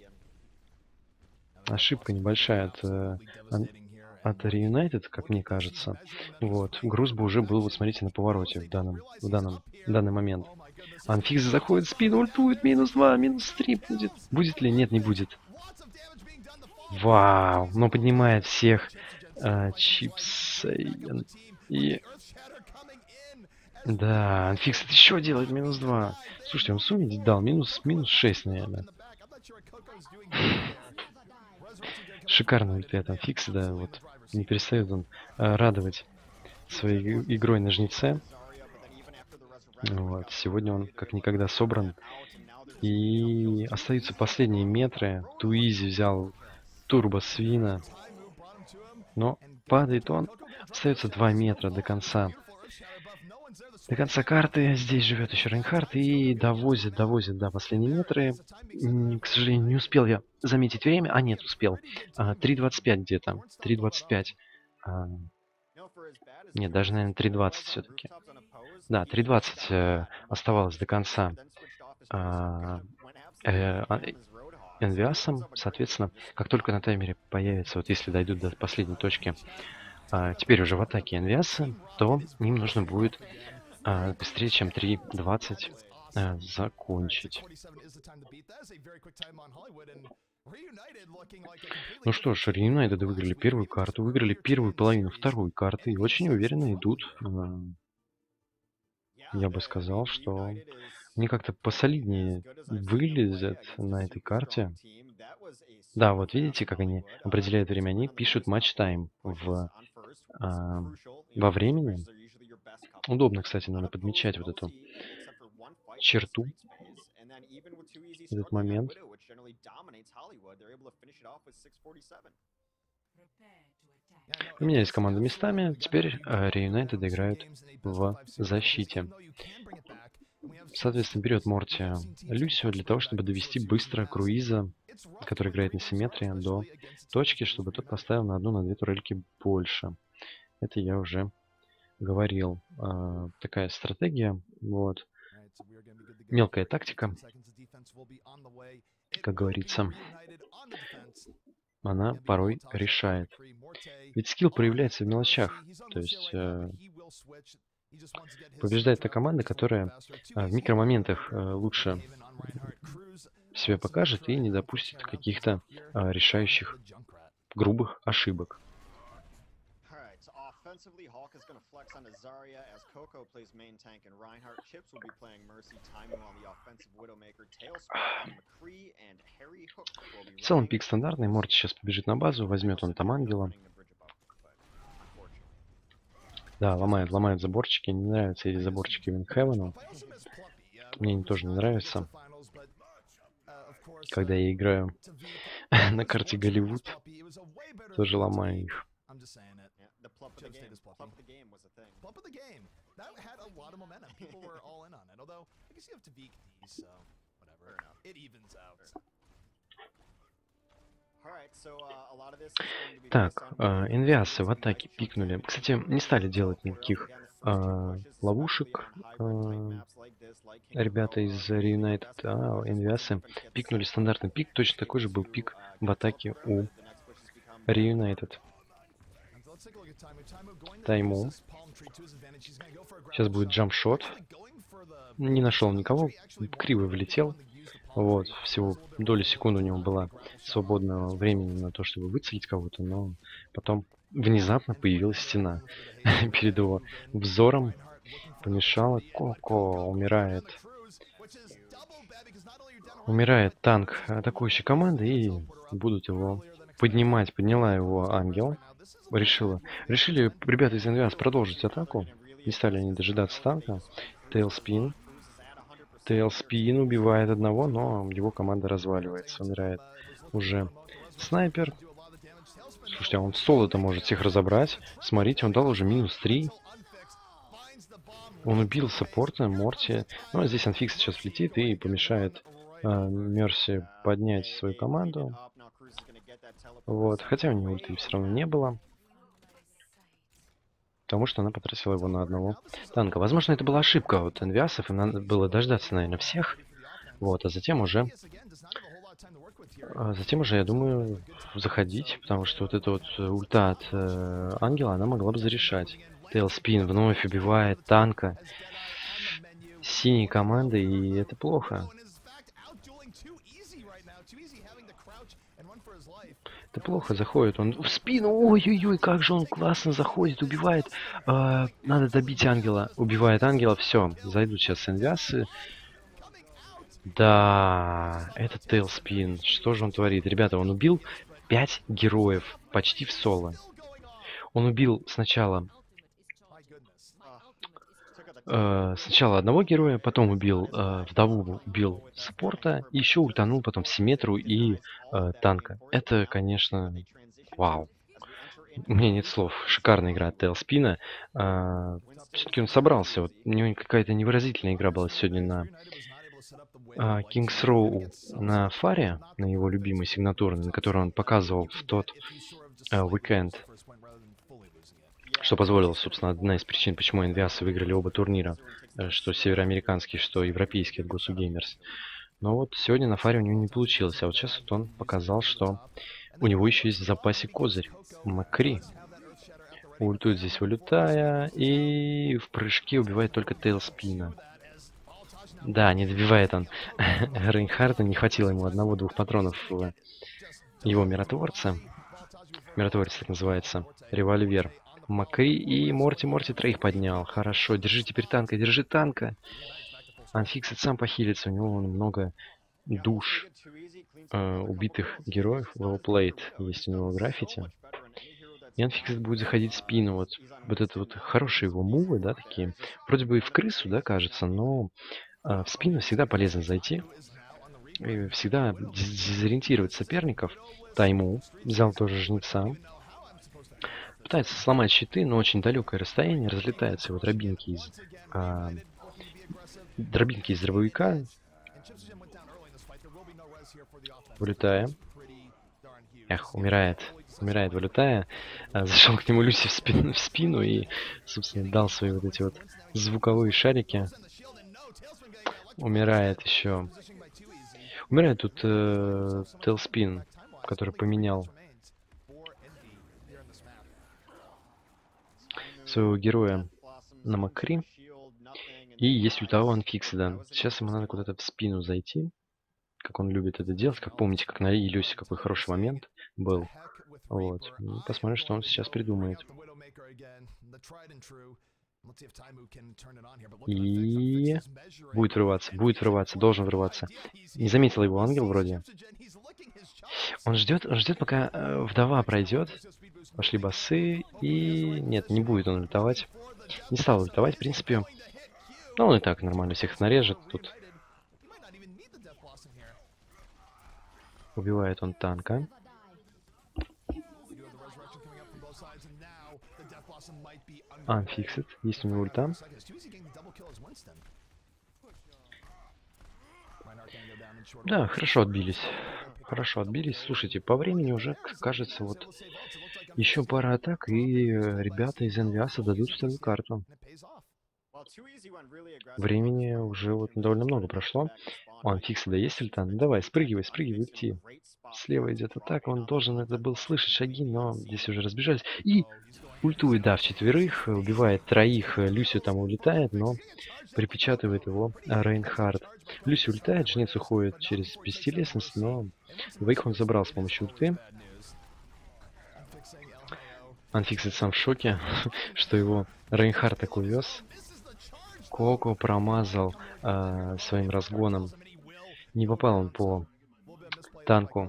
Ошибка небольшая от Reunited, как мне кажется. Вот. Груз бы уже был, вот смотрите, на повороте в данный момент. Анфикс заходит в спину, ультует, минус 2, минус 3 будет. Будет ли? Нет, не будет. Вау, но поднимает всех Чипса и... Да, Анфикс это еще делает минус 2. Слушайте, он сумме дал минус 6, наверное. Шикарный ульты от Анфикса, да, вот. Не перестает он радовать своей игрой на жнеце. Вот. Сегодня он как никогда собран. И остаются последние метры. Туизи взял Турбо Свина. Но падает он. Остается 2 метра до конца. До конца карты. Здесь живет еще Рейнхард. И довозит до последние метры. К сожалению, не успел я заметить время. А, нет, успел. 3.25 где-то. 3.25. Нет, даже, наверное, 3.20 все-таки. Да, 3.20 оставалось до конца Энвиасом. Соответственно, как только на таймере появится, вот если дойдут до последней точки, теперь уже в атаке Энвиаса, то им нужно будет быстрее, чем 3.20 закончить. Ну что ж, Reunited выиграли первую карту, выиграли первую половину второй карты и очень уверенно идут. Я бы сказал, что они как-то посолиднее выглядят на этой карте. Да, вот видите, как они определяют время. Они пишут матч-тайм во времени. Удобно, кстати, надо подмечать вот эту черту, этот момент. Поменялись команды местами. Теперь Reunited играют в защите. Соответственно, берет Морти Люсио для того, чтобы довести быстро Круиза, который играет на симметрии, до точки, чтобы тот поставил на 1-2 турельки больше. Это я уже говорил. Такая стратегия. Вот. Мелкая тактика, как говорится. Она порой решает. Ведь скилл проявляется в мелочах. То есть Побеждает та команда, которая в микромоментах лучше себя покажет и не допустит каких-то решающих грубых ошибок. Alright, so offensively, Hulk is going to flex onto Zarya as Coco plays main tank and Reinhardt. Chips will be playing Mercy, Taimu on the offensive Widowmaker, Tailspin on McCree, and Harry Hook will be В целом running пик стандартный. Морти сейчас побежит на базу, возьмет он там ангела. running the bridge above, but unfortunately. Да, ломает заборчики. Не нравятся эти заборчики Винхевену. Мне они тоже не нравятся, когда я играю на карте Голливуд. Тоже ломаю их. I'm just saying it. Yeah, the plump of the game. Devastator's Plump plumpy. of the game was a thing. Bump of the game. That had a lot of momentum. People were all in on it. Although, I guess you have to beat these, so whatever. Fair enough. It evens out. Alright, so a lot of this is going to be Так, based on- Энвиасы в атаке пикнули. Кстати, не стали делать никаких ловушек ребята из Reunited, а Энвиасы пикнули стандартный пик. Точно такой же был пик в атаке у Reunited. Тайму. Сейчас будет джампшот. Не нашел никого, криво влетел. Вот, всего долю секунды у него была свободного времени на то, чтобы выцелить кого-то, но потом внезапно появилась стена перед его взором, помешала. Коко умирает. Умирает танк атакующей команды, и будут его поднимать. Подняла его ангел. Решили ребята из НВАС продолжить атаку. Не стали они дожидаться танка. Тейлспин. Тейлспин убивает одного, но его команда разваливается. Умирает уже снайпер. Слушайте, а он в соло-то может всех разобрать. Смотрите, он дал уже -3. Он убил саппорта, Морти. Ну, а здесь Анфикс сейчас влетит и помешает Мерси поднять свою команду. Вот, хотя у нее ульты все равно не было. Потому что она потратила его на одного танка. Возможно, это была ошибка от Энвиасов. Им надо было дождаться, наверное, всех. Вот, а затем уже, я думаю, заходить. Потому что вот эта вот ульта от ангела, она могла бы зарешать. Тейлспин вновь убивает танка синей команды, и это плохо. Это плохо заходит. Он в спину. Ой-ой-ой, как же он классно заходит, убивает. Надо добить ангела. Убивает ангела. Все, зайдут сейчас Энвиасы. Да, это Тейлспин. Что же он творит? Ребята, он убил 5 героев почти в соло. Он убил сначала одного героя, потом убил вдову, убил саппорта, и еще ультанул потом Симметру и танка. Это, конечно, вау. У меня нет слов. Шикарная игра от Тейлспина. Все-таки он собрался. Вот, у него какая-то невыразительная игра была сегодня на King's Row на Фаре, на его любимой сигнатурной, на которой он показывал в тот уикенд. Что позволило, собственно, одна из причин, почему Энвиасы выиграли оба турнира, что североамериканский, что европейский от Gosu Gamers. Но вот сегодня на Фаре у него не получилось, а вот сейчас вот он показал, что у него еще есть в запасе козырь. Макри. Ультует здесь вылетая, и в прыжке убивает только Тейлспина. Да, не добивает он Рейнхарда, не хватило ему одного-двух патронов в его миротворце. Миротворец так называется. Револьвер. Макри и Морти троих поднял. Хорошо, держи теперь танка, держи танка. Анфиксит сам похилится, у него много душ убитых героев. Well played есть у него граффити. И Анфиксит будет заходить в спину. Вот это вот хорошие его мувы, да, такие. Вроде бы и в крысу, да, кажется, но в спину всегда полезно зайти. И всегда дезориентировать соперников. Тайму взял тоже жнеца. Пытается сломать щиты, но очень далекое расстояние, разлетаются вот дробинки из дробовика. Вылетая. Эх, умирает, вылетая. Зашел к нему Люси в спину и, собственно, дал свои вот эти вот звуковые шарики. Умирает еще. Умирает тут Тейлспин, который поменял своего героя на Макри. И есть ульта у Анфиксида. Сейчас ему надо куда-то в спину зайти, как он любит это делать. Как помните, как на Илюсе какой хороший момент был. Вот. Посмотрим, что он сейчас придумает. И будет врываться, должен врываться. Не заметил его ангел вроде. Он ждет, пока вдова пройдет. Пошли басы. И нет, не будет он ультовать. Не стал ультовать, в принципе. Ну, он и так нормально всех нарежет. Тут убивает он танка. Unfixed. Есть у него ульта. Да, хорошо отбились. Хорошо отбились. Слушайте, по времени уже, кажется, вот еще пара атак, и ребята из Envias дадут вторую карту. Времени уже вот довольно много прошло. У Unfixed есть ульта? Ну давай, спрыгивай, идти. Слева идет атака, он должен это был слышать шаги, но здесь уже разбежались. И ультует, да, в четверых, убивает троих, Люсю там улетает, но припечатывает его Рейнхард. Люси улетает, жнец уходит через бестелесность, но двоих он забрал с помощью ульты. Unfixed сам в шоке, что его Рейнхард так увез. Коко промазал своим разгоном. Не попал он по танку,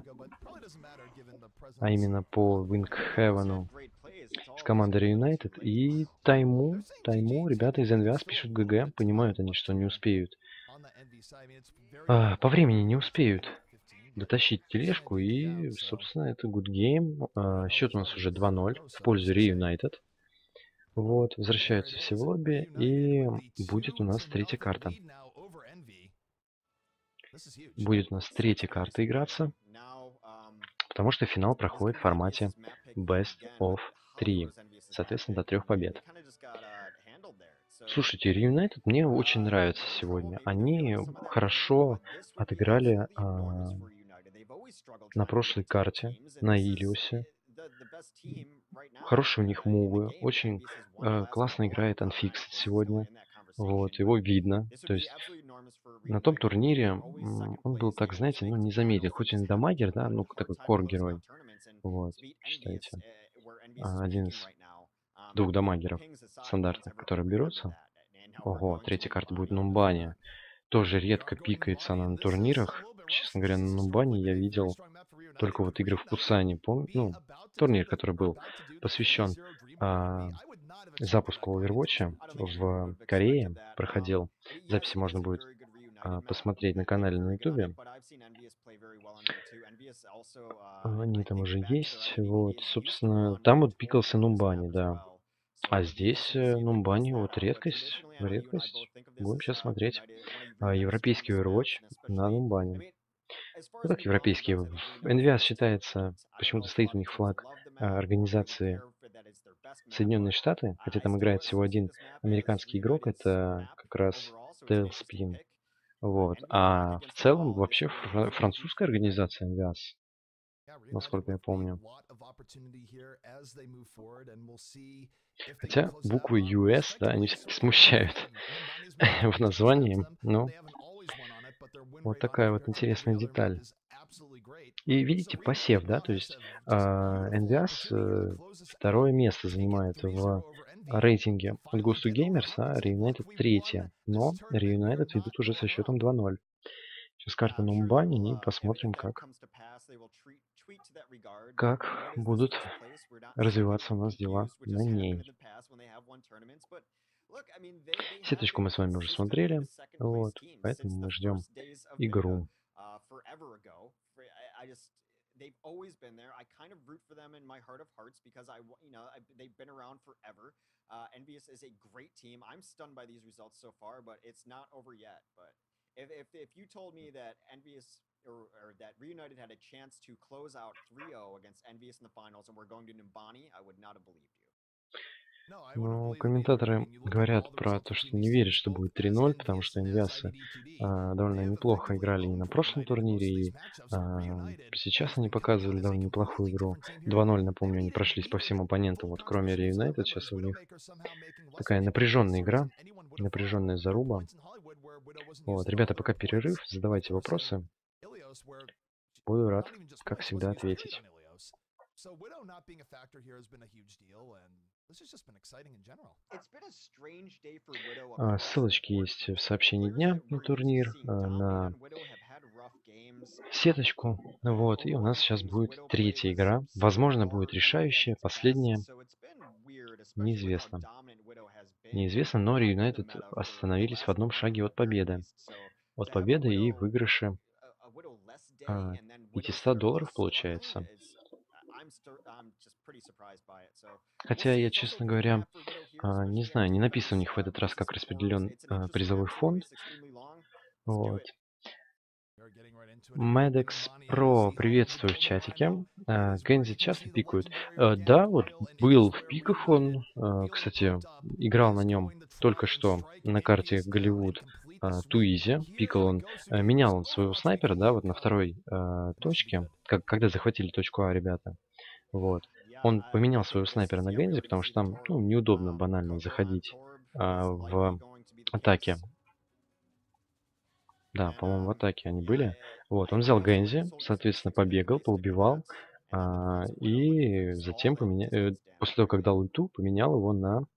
а именно по Вингхевену с командой Reunited. И Тайму, ребята из Envias пишут ГГ. Понимают они, что не успеют. По времени не успеют дотащить тележку. И, собственно, это good game. Счет у нас уже 2-0 в пользу Reunited. Вот, возвращаются все в лобби. И будет у нас третья карта. Будет у нас третья карта играться. Потому что финал проходит в формате Best of 3. Соответственно, до 3 побед. Слушайте, Reunited мне очень нравится сегодня. Они хорошо отыграли на прошлой карте, на Илиусе. Хорошие у них мувы. Очень классно играет Unfixed сегодня. Вот, его видно. То есть на том турнире он был, так знаете, ну, не заметен. Хоть он и дамагер, да, ну, такой кор-герой. Вот, считайте. Один из 2 дамагеров стандартных, которые берутся. Ого, третья карта будет Нумбани. Тоже редко пикается она на турнирах. Честно говоря, на Нумбани я видел только вот игры в Пусане. Ну, турнир, который был посвящен запуску Overwatch в Корее, проходил. Записи можно будет посмотреть на канале на Ютубе. Они там уже есть. Вот, собственно, там вот пикался Нумбани, да. А здесь Нумбани вот редкость. Будем сейчас смотреть европейский Overwatch на Нумбани. Ну как европейский? Envias считается, почему-то стоит у них флаг организации Соединенные Штаты, хотя там играет всего один американский игрок, это как раз Tailspin. Вот. А в целом вообще французская организация Envias, насколько я помню. Хотя буквы US, да, они все-таки смущают в названии. Ну, вот такая вот интересная деталь. И видите, посев, да, то есть Envias второе место занимает в рейтинге от Ghost to Gamers, а Reunited третье. Но Reunited ведут уже со счетом 2-0. Сейчас карта Нумбани и посмотрим, как будут развиваться у нас дела на ней. Сеточку мы с вами уже смотрели, вот, поэтому мы ждем игру. They've always been there. I kind of root for them in my heart of hearts because they've been around forever. Envious is a great team. I'm stunned by these results so far, but it's not over yet. But if you told me that Envious or that Reunited had a chance to close out 3-0 against Envious in the finals and we're going to Numbani, I would not have believed you. Ну, комментаторы говорят про то, что не верят, что будет 3-0, потому что Envias довольно неплохо играли и на прошлом турнире, и сейчас они показывали довольно неплохую игру. 2-0, напомню, они прошлись по всем оппонентам, вот кроме Reunited, сейчас у них такая напряженная игра, напряженная заруба. Вот, ребята, пока перерыв, задавайте вопросы. Буду рад, как всегда, ответить. So Widow not being a factor here has been a huge deal, and this has just been exciting in general. It's been a strange day for Widow across the Ссылочки board. есть в сообщении Players дня that на we're used to турнир, seeing на dominate on Widow have had rough games. сеточку. Вот, и у нас сейчас будет третья игра. Возможно, будет решающая, последняя. So it's been weird, especially with how Неизвестно. dominant Widow has been. Неизвестно, но Reunited остановились в одном шаге от победы. От победы и выигрыша $500 получается. Хотя я, честно говоря, не знаю, не написано у них в этот раз, как распределен призовой фонд. Вот. Maddox Pro, приветствую в чатике. Гэнзи часто пикают? Да, вот был в пиках он. Кстати, играл на нем только что на карте Голливуд Туизи. Пикал он, менял он своего снайпера, да, вот на второй точке, когда захватили точку А, ребята. Вот. Он поменял своего снайпера на Гэнзи, потому что там неудобно банально заходить в атаке. Да, по-моему, в атаке они были. Вот, он взял Гэнзи, соответственно, побегал, поубивал, и затем после того, как дал ульту, поменял его на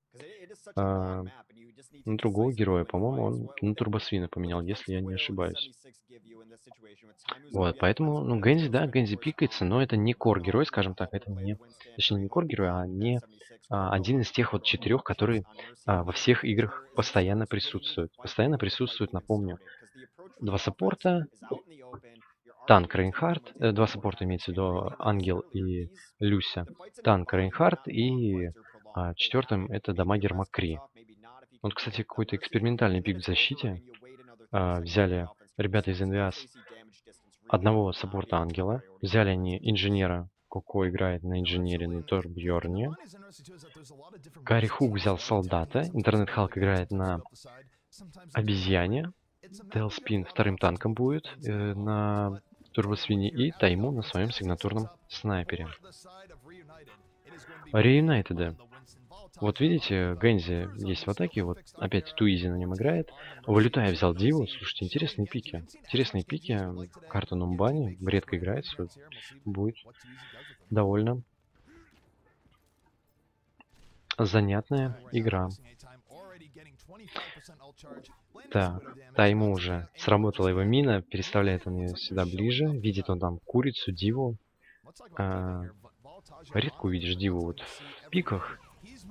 другого героя. По-моему, он на Турбосвина поменял, если я не ошибаюсь. Вот, поэтому, Гэнзи, да, Гэнзи пикается, но это не кор-герой, скажем так, это не, точнее, не кор-герой, а не один из тех вот 4, которые во всех играх постоянно присутствуют. Постоянно присутствуют, напомню, 2 саппорта, танк Рейнхард, 2 саппорта имеется в виду Ангел и Люся, танк Рейнхард и 4-м это дамагер Маккри. Вот, кстати, какой-то экспериментальный пик в защите. Взяли ребята из NVS одного саппорта Ангела, взяли они инженера, Коко играет на инженере на Торбьорне. Гарри Хук взял солдата, Интернет Халк играет на обезьяне. Тейлспин вторым танком будет на Турбосвине и Тайму на своем сигнатурном снайпере. Reunited. Вот видите, Гэнзи есть в атаке, вот опять Туизи на нем играет. Вылетая взял Диву. Слушайте, интересные пики. Интересные пики. Карта Нумбани редко играется. Будет довольно занятная игра. Да, Тайму уже сработала его мина, переставляет он ее сюда ближе, видит он там курицу, Диву. Редко увидишь Диву вот в пиках.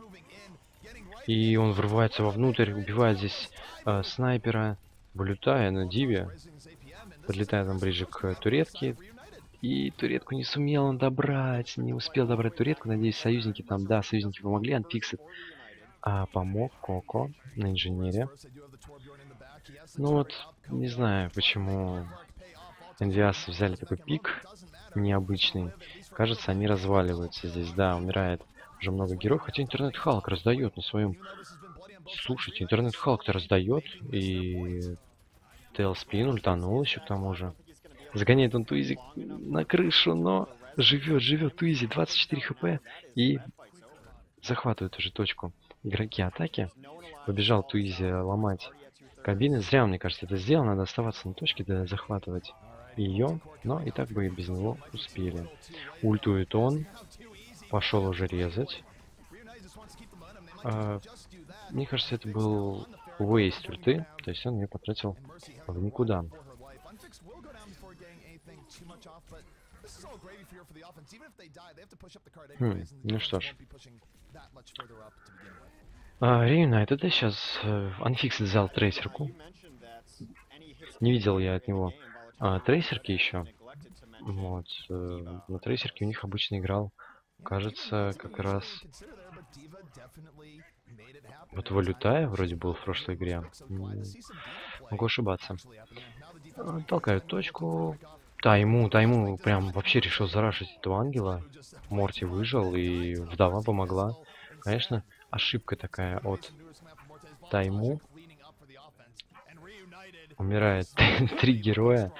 И он врывается вовнутрь, убивает здесь снайпера, вылетая на Диве. Подлетает он ближе к туретке. И туретку не сумел он добрать, не успел добрать туретку. Надеюсь, союзники там, да, союзники помогли, Анфиксит помог Коко на инженере. Ну вот, не знаю, почему NVS взяли такой пик необычный. Кажется, они разваливаются здесь. Да, умирает уже много героев. Хотя Интернет Халк раздает на своем... Слушайте, Интернет Халк-то раздает. И Тейлспин ультанул еще к тому же. Загоняет он Туизи на крышу, но живет Туизи, 24 хп. И захватывает уже точку игроки атаки. Побежал Туизи ломать кабины. Зря, мне кажется, это сделал. Надо оставаться на точке, да, захватывать ее. Но и так бы и без него успели. Ультует он. Пошел уже резать. Мне кажется, это был waste ульты. То есть он ее потратил в никуда. Ну что ж. Reunited сейчас Unfixed взял трейсерку. Не видел я от него трейсерки еще. Вот. На трейсерке у них обычно играл, кажется, как раз вот Валютая вроде был в прошлой игре. Могу ошибаться. Толкают точку. Тайму прям вообще решил зарашить этого ангела. Морти выжил, и вдова помогла. Конечно, ошибка такая от Тайму. Умирает 3 героя.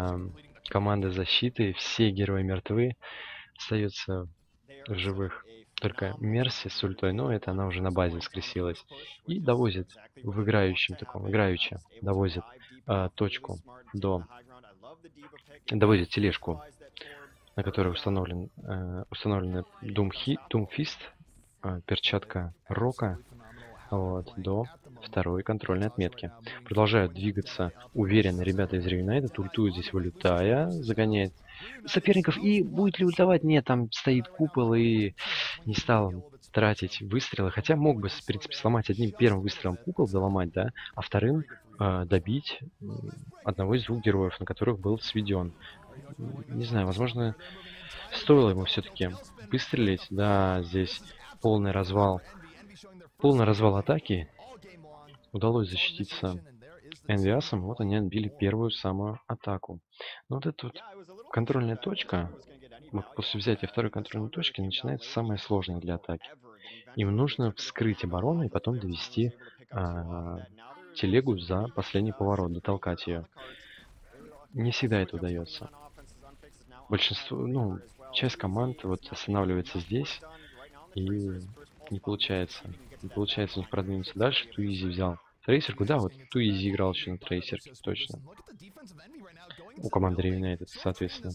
Команда защиты. Все герои мертвы. Остается в живых Только Мерси с ультой, но это она уже на базе воскресилась. И довозит в играющем таком, играюче, довозит точку до, довозит тележку, на которой установлена Doomfist, перчатка Рока, вот, до второй контрольной отметки. Продолжают двигаться уверенно ребята из Реюнайтед, ультуют здесь вылетая, загоняет соперников. И будет ли ультовать? Нет, там стоит купол и не стал тратить выстрелы. Хотя мог бы, в принципе, сломать одним первым выстрелом купол, доломать, да, а вторым добить одного из двух героев, на которых был сведен. Не знаю, возможно, стоило ему все-таки выстрелить. Да, здесь полный развал атаки. Удалось защититься Энвиасом. Вот они отбили первую самую атаку. Но вот эта вот контрольная точка, после взятия второй контрольной точки, начинается самое сложное для атаки. Им нужно вскрыть оборону и потом довести телегу за последний поворот, дотолкать ее. Не всегда это удается. Большинство, ну, часть команд вот останавливается здесь, и не получается. Не получается у них продвинуться дальше. Туизи взял трейсерку. Да, вот Туизи играл еще на трейсерке, точно. У команды Reunited, соответственно.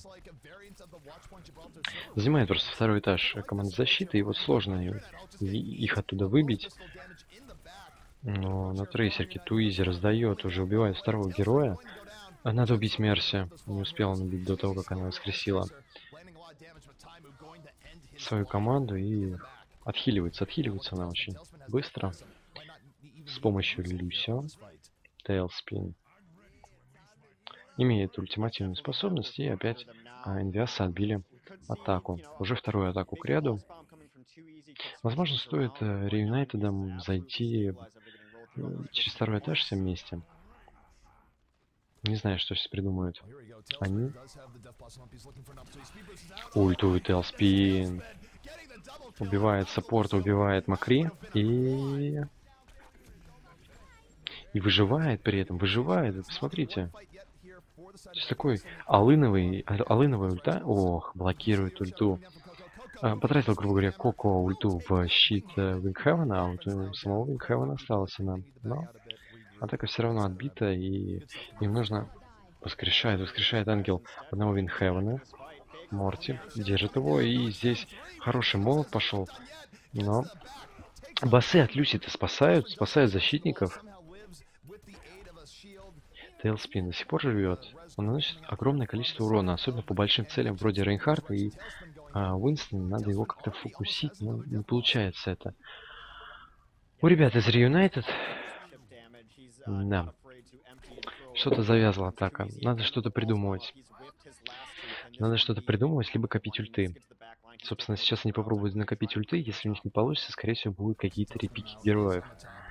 Занимает просто второй этаж команды защиты, и вот сложно их оттуда выбить. Но на трейсерке Туизи раздает, уже убивает второго героя. Надо убить Мерси. Не успел он убить до того, как она воскресила свою команду, и отхиливается она очень быстро с помощью Люсио. Тейлспин имеет ультимативную способность, и опять Энвиаса отбили атаку. Уже вторую атаку к ряду. Возможно, стоит Реюнайтедам зайти через второй этаж все вместе. Не знаю, что сейчас придумают они. Ультует Тейлспин. Убивает саппорта, убивает Макри. И выживает при этом. Выживает. Посмотрите. То есть такой алыновый ульта. Ох, блокирует ульту. Потратил, грубо говоря, Коко ульту в щит Вингхевена, а вот у самого Вингхевена осталась она. Но атака все равно отбита, и им нужно... Воскрешает ангел одного Вингхевена. Морти держит его, и здесь хороший молот пошел. Но басы от Люси-то спасают защитников. Тейлспин до сих пор живет. Он наносит огромное количество урона, особенно по большим целям вроде Рейнхарта и Уинстона. Надо его как-то фокусить, но не получается это. У ребят из Reunited, да, что-то завязла атака. Надо что-то придумывать. Либо копить ульты. Собственно, сейчас они попробуют накопить ульты. Если у них не получится, скорее всего, будут какие-то репики героев.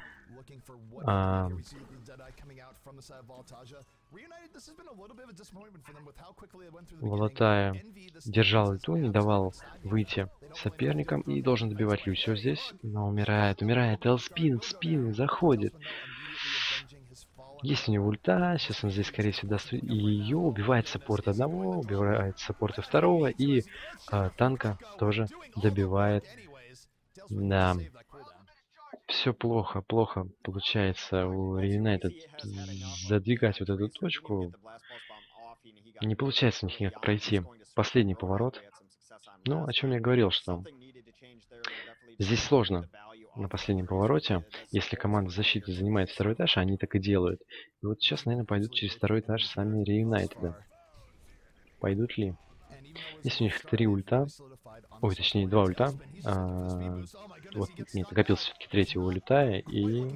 Волотая держал ульту, не давал выйти соперникам и должен добивать Люсио здесь. Но умирает. Тейлспин, спин заходит. Есть у него ульта, сейчас он здесь, скорее всего, даст и ее, убивает саппорт одного, убивает саппорта второго, и танка тоже добивает. Да. Все плохо получается у Reunited задвигать вот эту точку. Не получается у них никак пройти последний поворот. Ну, о чем я говорил, что здесь сложно на последнем повороте, если команда защиты занимает второй этаж, а они так и делают. И вот сейчас, наверное, пойдут через второй этаж сами Reunited. Пойдут ли? Если у них 3 ульта, ой, точнее 2 ульта, вот, нет, накопился все-таки третьего ульта, и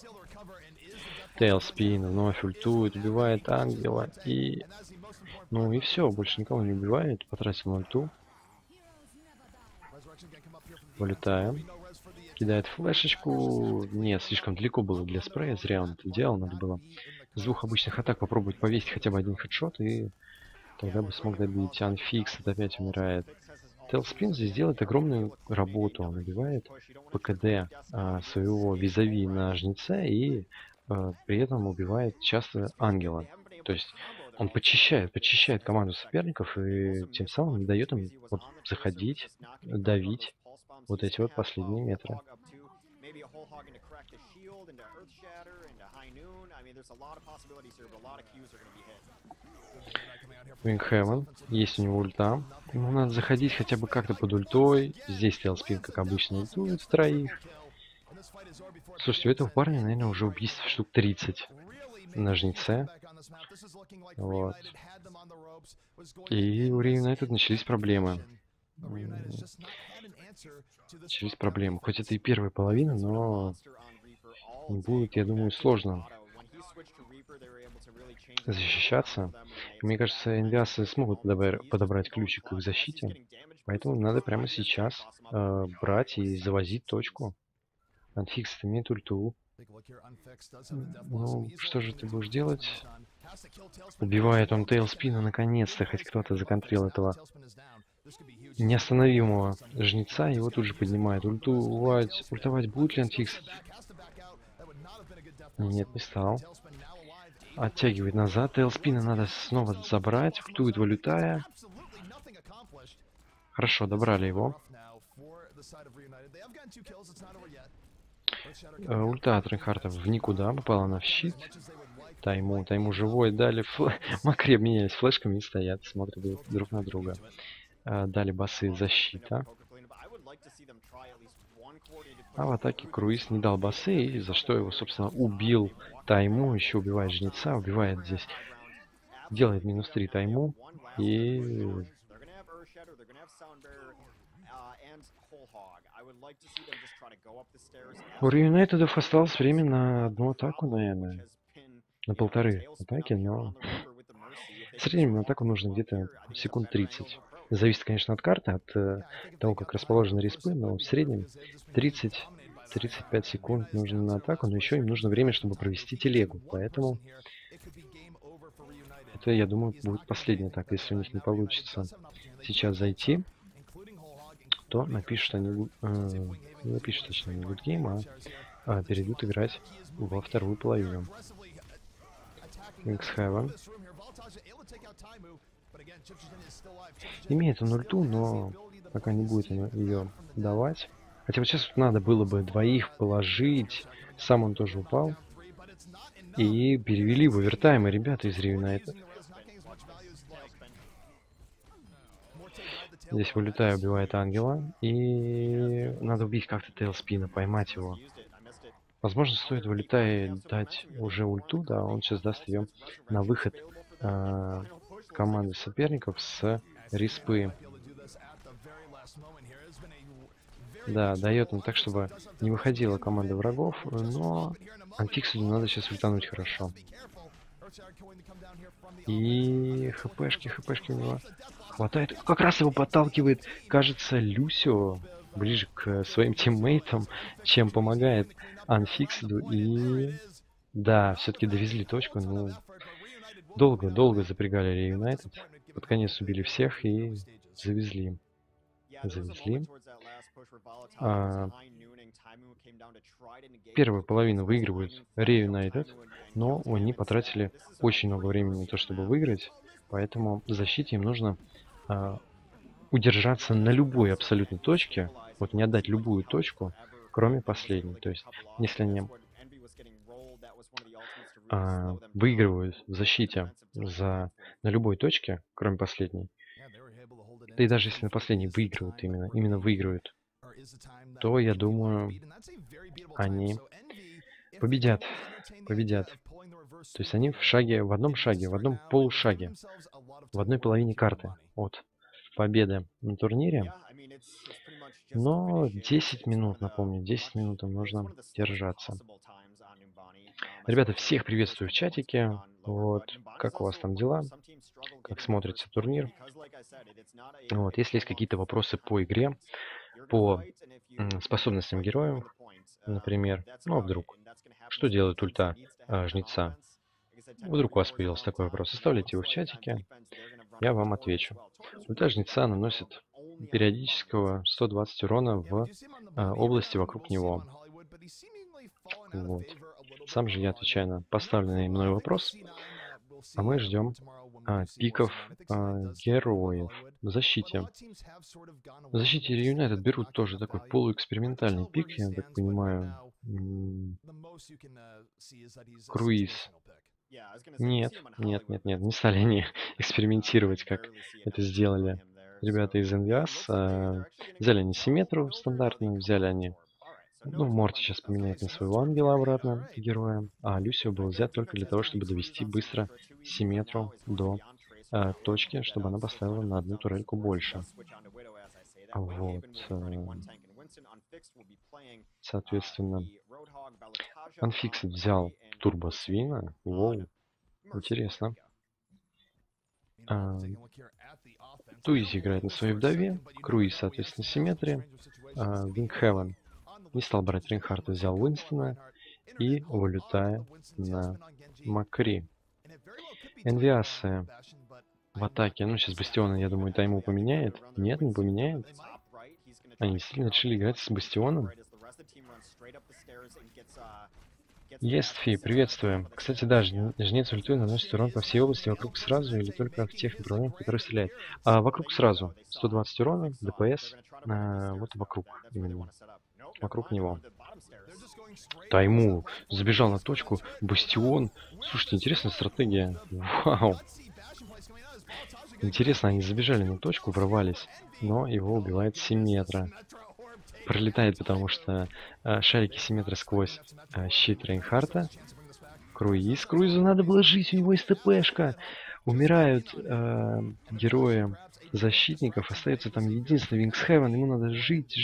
Тейлспин вновь ультует, убивает ангела, и... Ну и все, больше никого не убивает, потратил на ульту. Вылетаем. Кидает флешечку. Нет, слишком далеко было для спрея, зря он это делал, надо было с двух обычных атак попробовать повесить хотя бы один хедшот, и тогда бы смог добить. Анфикс опять умирает. Тейлспин здесь делает огромную работу. Он убивает ПКД своего визави на жнеце и при этом убивает часто ангела. То есть он почищает команду соперников и тем самым не дает им вот заходить, давить. вот эти вот последние метры. Winghaven, есть у него ульта. Ему надо заходить хотя бы как-то под ультой. Здесь Тейлспин, как обычно, ультует в троих. Слушайте, у этого парня, наверное, уже убийств штук 30 на жнеце. Вот. И у Reunited начались проблемы. Начались проблемы. Хоть это и первая половина, но будет, я думаю, сложно защищаться. Мне кажется, Энвиасы смогут подобрать ключик к их защите. Поэтому надо прямо сейчас брать и завозить точку. Unfixed имеет ульту. Ну, что же ты будешь делать? Убивает он Тейлспина наконец-то. Хоть кто-то законтрил этого неостановимого жнеца. Его тут же поднимает. Ультовать будет ли Unfixed? Нет, не стал. Оттягивает назад. Тейлспина надо снова забрать. Ультует вылетая. Хорошо, добрали его. Ульта от Рейнхарта в никуда. Попала она в щит. Тайму живой. Дали Макри обменялись флешками и стоят. Смотрят друг на друга. Дали басы защита. А в атаке Круиз не дал басы, и за что его, собственно, убил Тайму. Еще убивает жнеца. Убивает здесь. Делает -3 Тайму. И... У Реюнайтедов осталось время на одну атаку, наверное. На полторы атаки, но... В среднем на атаку нужно где-то секунд 30. Зависит, конечно, от карты, от того, как расположены респы, но в среднем 30-35 секунд нужно на атаку, но еще им нужно время, чтобы провести телегу. Поэтому это, я думаю, будет последняя атака. Если у них не получится сейчас зайти, то напишут они, не напишут, точнее, не гудгейм, а перейдут играть во вторую половину. Winghaven. Имеет он ульту, но пока не будет ее давать. Хотя вот сейчас надо было бы двоих положить. Сам он тоже упал. И перевели в овертаймы ребята из Reunited. Здесь вылетая, убивает ангела. И надо убить как-то Тейлспина, поймать его. Возможно, стоит вылетая дать уже ульту, да, он сейчас даст ее на выход команды соперников с респы. Да, дает он так, чтобы не выходила команда врагов, но Антиксу надо сейчас ультануть хорошо. И хпшки у него хватает. Как раз его подталкивает, кажется, Люсио ближе к своим тиммейтам, чем помогает Анфиксиду. И да, все-таки довезли точку. Ну, долго запрягали Reunited. Под конец убили всех и завезли. Первую половину выигрывают Reunited, но они потратили очень много времени на то, чтобы выиграть. Поэтому в защите им нужно удержаться на любой абсолютно точке. Вот не отдать любую точку, кроме последней. То есть, если они выигрывают в защите на любой точке, кроме последней, да и даже если на последней выигрывают именно выигрывают, то, я думаю, они победят. То есть они в одном шаге, в одном полушаге, в одной половине карты от победы на турнире. Но 10 минут, напомню, 10 минут им нужно держаться. Ребята, всех приветствую в чатике. Вот, как у вас там дела? Как смотрится турнир? Вот, если есть какие-то вопросы по игре, по способностям героев, например, ну а вдруг, что делает ульта жнеца? Вдруг у вас появился такой вопрос, оставляйте его в чатике, я вам отвечу. Ульта жнеца наносит периодического 120 урона в области вокруг него. Вот. Сам же я отвечаю на поставленный мной вопрос, а мы ждем пиков героев в защите. В защите Reunited берут тоже такой полуэкспериментальный пик, я так понимаю. Круиз. Нет, нет, нет, нет, не стали они экспериментировать, как это сделали ребята из NVS. Взяли они Симметру стандартную, взяли они... Ну, Морти сейчас поменяет на своего ангела обратно, героя, а Люсио был взят только для того, чтобы довести быстро Симметру до точки, чтобы она поставила на одну турельку больше. Вот. Соответственно, Unfixed взял Турбо Свина. Воу, интересно. Туизи играет на своей вдове, Круиз, соответственно, Симметрия, Вингхевен не стал брать Рейнхарта, взял Уинстона и вылетая на Макри. Энвиасы в атаке, ну сейчас Бастиона, я думаю, тайму поменяет. Нет, не поменяет. Они действительно решили играть с Бастионом. Есть, Фи, приветствую. Кстати, да, жнец ультуи наносит урон по всей области вокруг сразу или только в тех направлениях, которые стреляет. Вокруг сразу. 120 урона, ДПС. Вот вокруг именно. Вокруг него. Тайму забежал на точку. Бастион. Слушайте, интересная стратегия. Вау. Интересно, они забежали на точку, ворвались, но его убивает Симметра. Пролетает, потому что шарики Симметра сквозь щит Рейнхарта. Круизу надо было жить, у него есть ТПшка. Умирают герои защитников, остается там единственный Вингсхевен, ему надо жить.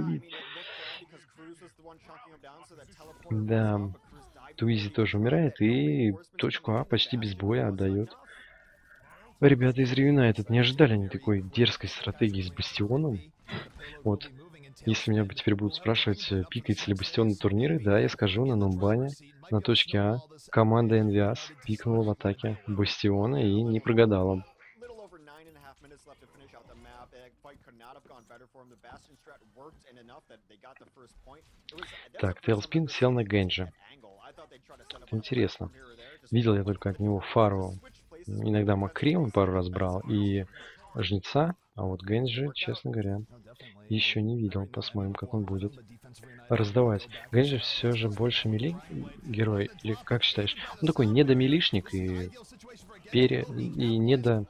Да, Туизи тоже умирает, и точку А почти без боя отдает. Ребята из Reunited не ожидали они такой дерзкой стратегии с Бастионом. Вот, если меня теперь будут спрашивать, пикается ли Бастион на турниры, да, я скажу, на Нумбане, на точке А, команда NVS пикнула в атаке Бастиона и не прогадала. Так, Тейлспин сел на Генджи. Интересно. Видел я только от него Фару. Иногда Макри он пару раз брал и Жнеца, а вот Генджи, честно говоря, еще не видел. Посмотрим, как он будет раздавать. Генджи все же больше мили герой, или как считаешь? Он такой недомилишник и недо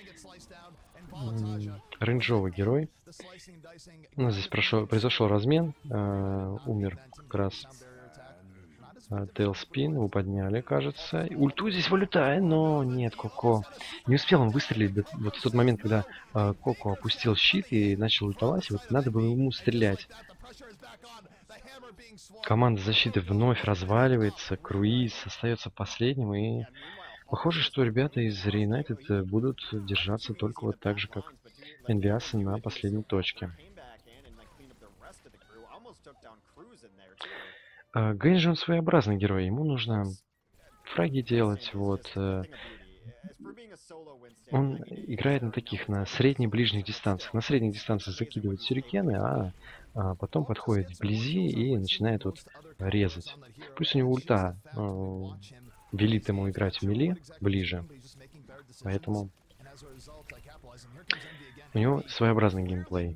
рейнджовый герой. У нас здесь произошел размен, умер как раз Тейлспин, его подняли, кажется. Ульту здесь вылетает, но нет, Коко. Не успел он выстрелить вот в тот момент, когда Коко опустил щит и начал ультовать. Вот надо было ему стрелять. Команда защиты вновь разваливается. Круиз остается последним. И похоже, что ребята из Reunited будут держаться только вот так же, как NVS на последней точке. Генджи он своеобразный герой, ему нужно фраги делать, вот. Он играет на таких, на средне-ближних дистанциях. На средних дистанциях закидывает сюрикены, а потом подходит вблизи и начинает вот резать. Пусть у него ульта велит ему играть в мили ближе, поэтому у него своеобразный геймплей.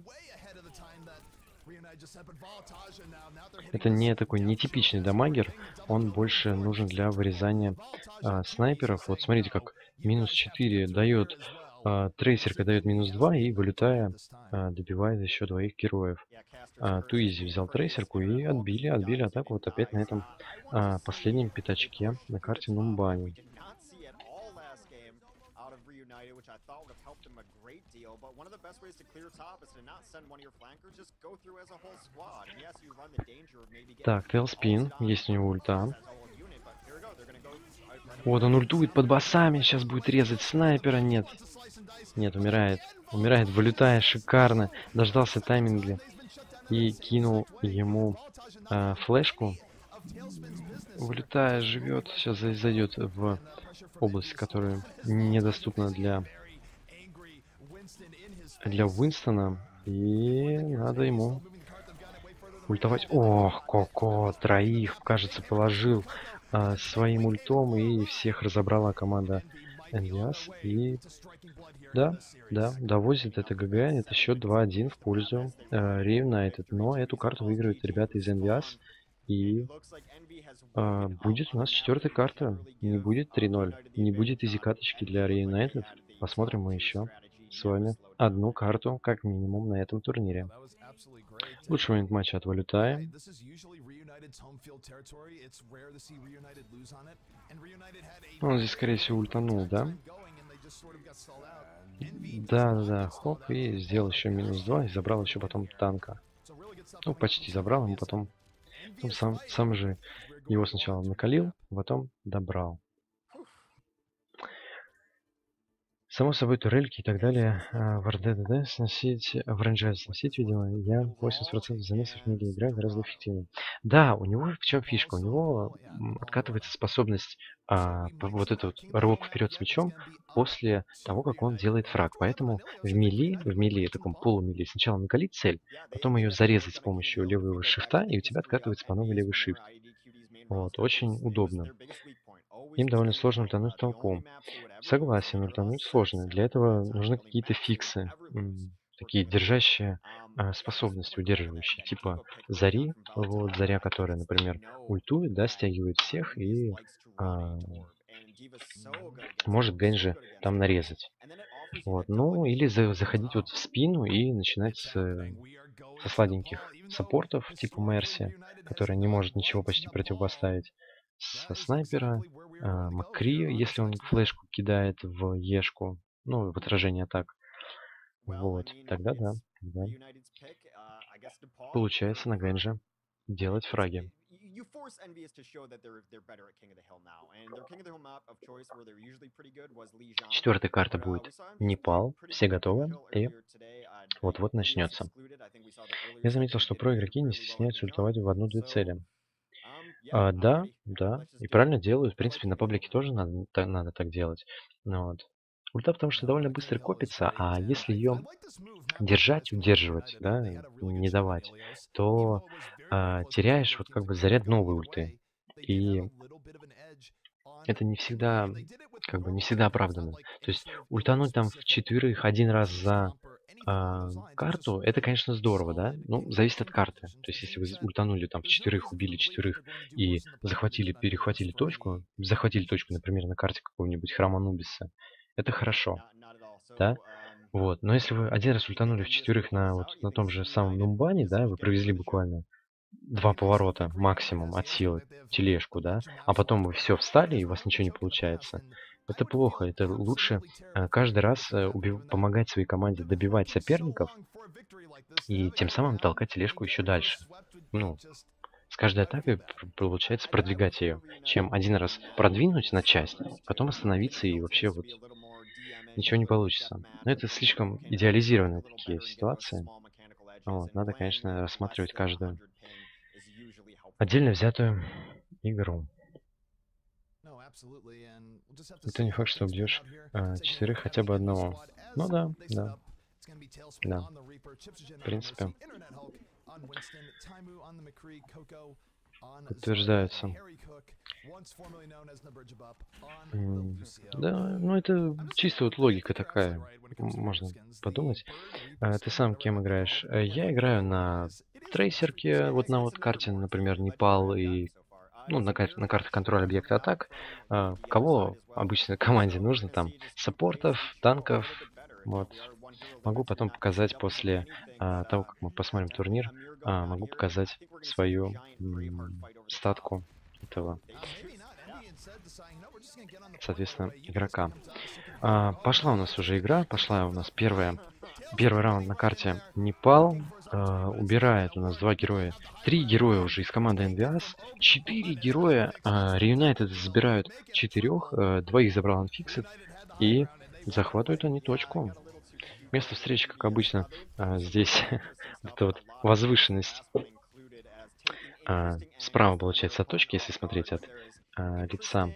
Это не такой нетипичный дамагер, он больше нужен для вырезания снайперов. Вот смотрите, как минус 4 дает, трейсерка дает минус 2 и, вылетая, добивает еще двоих героев. Туизи взял трейсерку и отбили атаку вот опять на этом последнем пятачке на карте Нумбани. Так, Тейлспин, есть у него ульта. Вот он ультует под басами, сейчас будет резать снайпера, нет. Нет, умирает. Умирает, вылетая шикарно. Дождался тайминга и кинул ему флешку. Вылетая, живет. Сейчас зайдет в область, которая недоступна для Уинстона. И надо ему ультовать. Ох, Коко, троих, кажется, положил своим ультом и всех разобрала команда NVS. И да, довозит это ГГ. Это счет 2-1 в пользу Reunited. Но эту карту выигрывают ребята из NVS. И будет у нас 4-я карта. Не будет 3-0. Не будет изи-каточки для Reunited. Посмотрим мы еще с вами одну карту, как минимум, на этом турнире. Лучший момент матча от Валютай. Он здесь, скорее всего, ультанул, да? Да, хоп, и сделал еще -2, и забрал еще потом танка. Ну, почти забрал, ему потом сам же его сначала накалил, потом добрал. Само собой, турельки и так далее в РДД сносить, в РНЖ сносить, видимо, я 80% замесов в мире играю гораздо эффективнее. Да, у него в чем фишка? У него откатывается способность вот этот вот рывок вперед с мячом после того, как он делает фраг. Поэтому в мили, таком полумили, сначала накалить цель, потом ее зарезать с помощью левого шифта, и у тебя откатывается по новой левый шифт. Вот, очень удобно. Им довольно сложно ультануть толпу. Согласен, ультануть сложно. Для этого нужны какие-то фиксы, такие держащие способности, удерживающие, типа Зари, вот Заря, которая, например, ультует, да, стягивает всех и может Генджи там нарезать. Вот, ну или заходить вот в спину и начинать со сладеньких саппортов, типа Мерси, которая не может ничего почти противопоставить, со снайпера, Макри, если он флешку кидает в Ешку, ну, в отражение атак. Вот, тогда да. Получается на Генже делать фраги. Четвертая карта будет Непал. Все готовы? И вот-вот начнется. Я заметил, что про-игроки не стесняются ультовать в 1-2 цели. Да, и правильно делают. В принципе, на паблике тоже надо так делать. Вот. Ульта, потому что довольно быстро копится, а если ее держать, удерживать, да, не давать, то теряешь вот как бы заряд новой ульты. И это не всегда, как бы не всегда оправдано. То есть ультануть там в четверых один раз за карту, это, конечно, здорово, да? Ну, зависит от карты. То есть, если вы ультанули там в четверых, убили четверых и перехватили точку, например, на карте какого-нибудь храма Анубиса, это хорошо, да? Вот. Но если вы один раз ультанули в четверых на том же самом Нумбане, да, вы провезли буквально 2 поворота максимум от силы, тележку, да, а потом вы все встали, и у вас ничего не получается. Это плохо, это лучше каждый раз помогать своей команде добивать соперников и тем самым толкать тележку еще дальше. Ну, с каждой атакой получается продвигать ее, чем один раз продвинуть на часть, потом остановиться и вообще вот ничего не получится. Но это слишком идеализированные такие ситуации. Вот, надо, конечно, рассматривать каждую отдельно взятую игру. Это не факт, что убьешь четверых хотя бы одного. Ну да. В принципе, подтверждается. Да, ну это чисто вот логика такая. Можно подумать. Ты сам кем играешь? Я играю на трейсерке, вот на вот карте, например, Непал и на картах контроля объекта атак. Кого обычно команде нужно? Там саппортов, танков. Вот. Могу потом показать после того, как мы посмотрим турнир, могу показать свою статку этого, соответственно, игрока. Пошла у нас уже игра, пошла у нас первый раунд на карте Непал. Убирает у нас 2 героя. 3 героя уже из команды NVS. 4 героя Reunited забирают 4. 2 забрал Unfixed. И захватывают они точку. Место встречи, как обычно, здесь вот эта вот возвышенность. Справа получается от точки, если смотреть от лица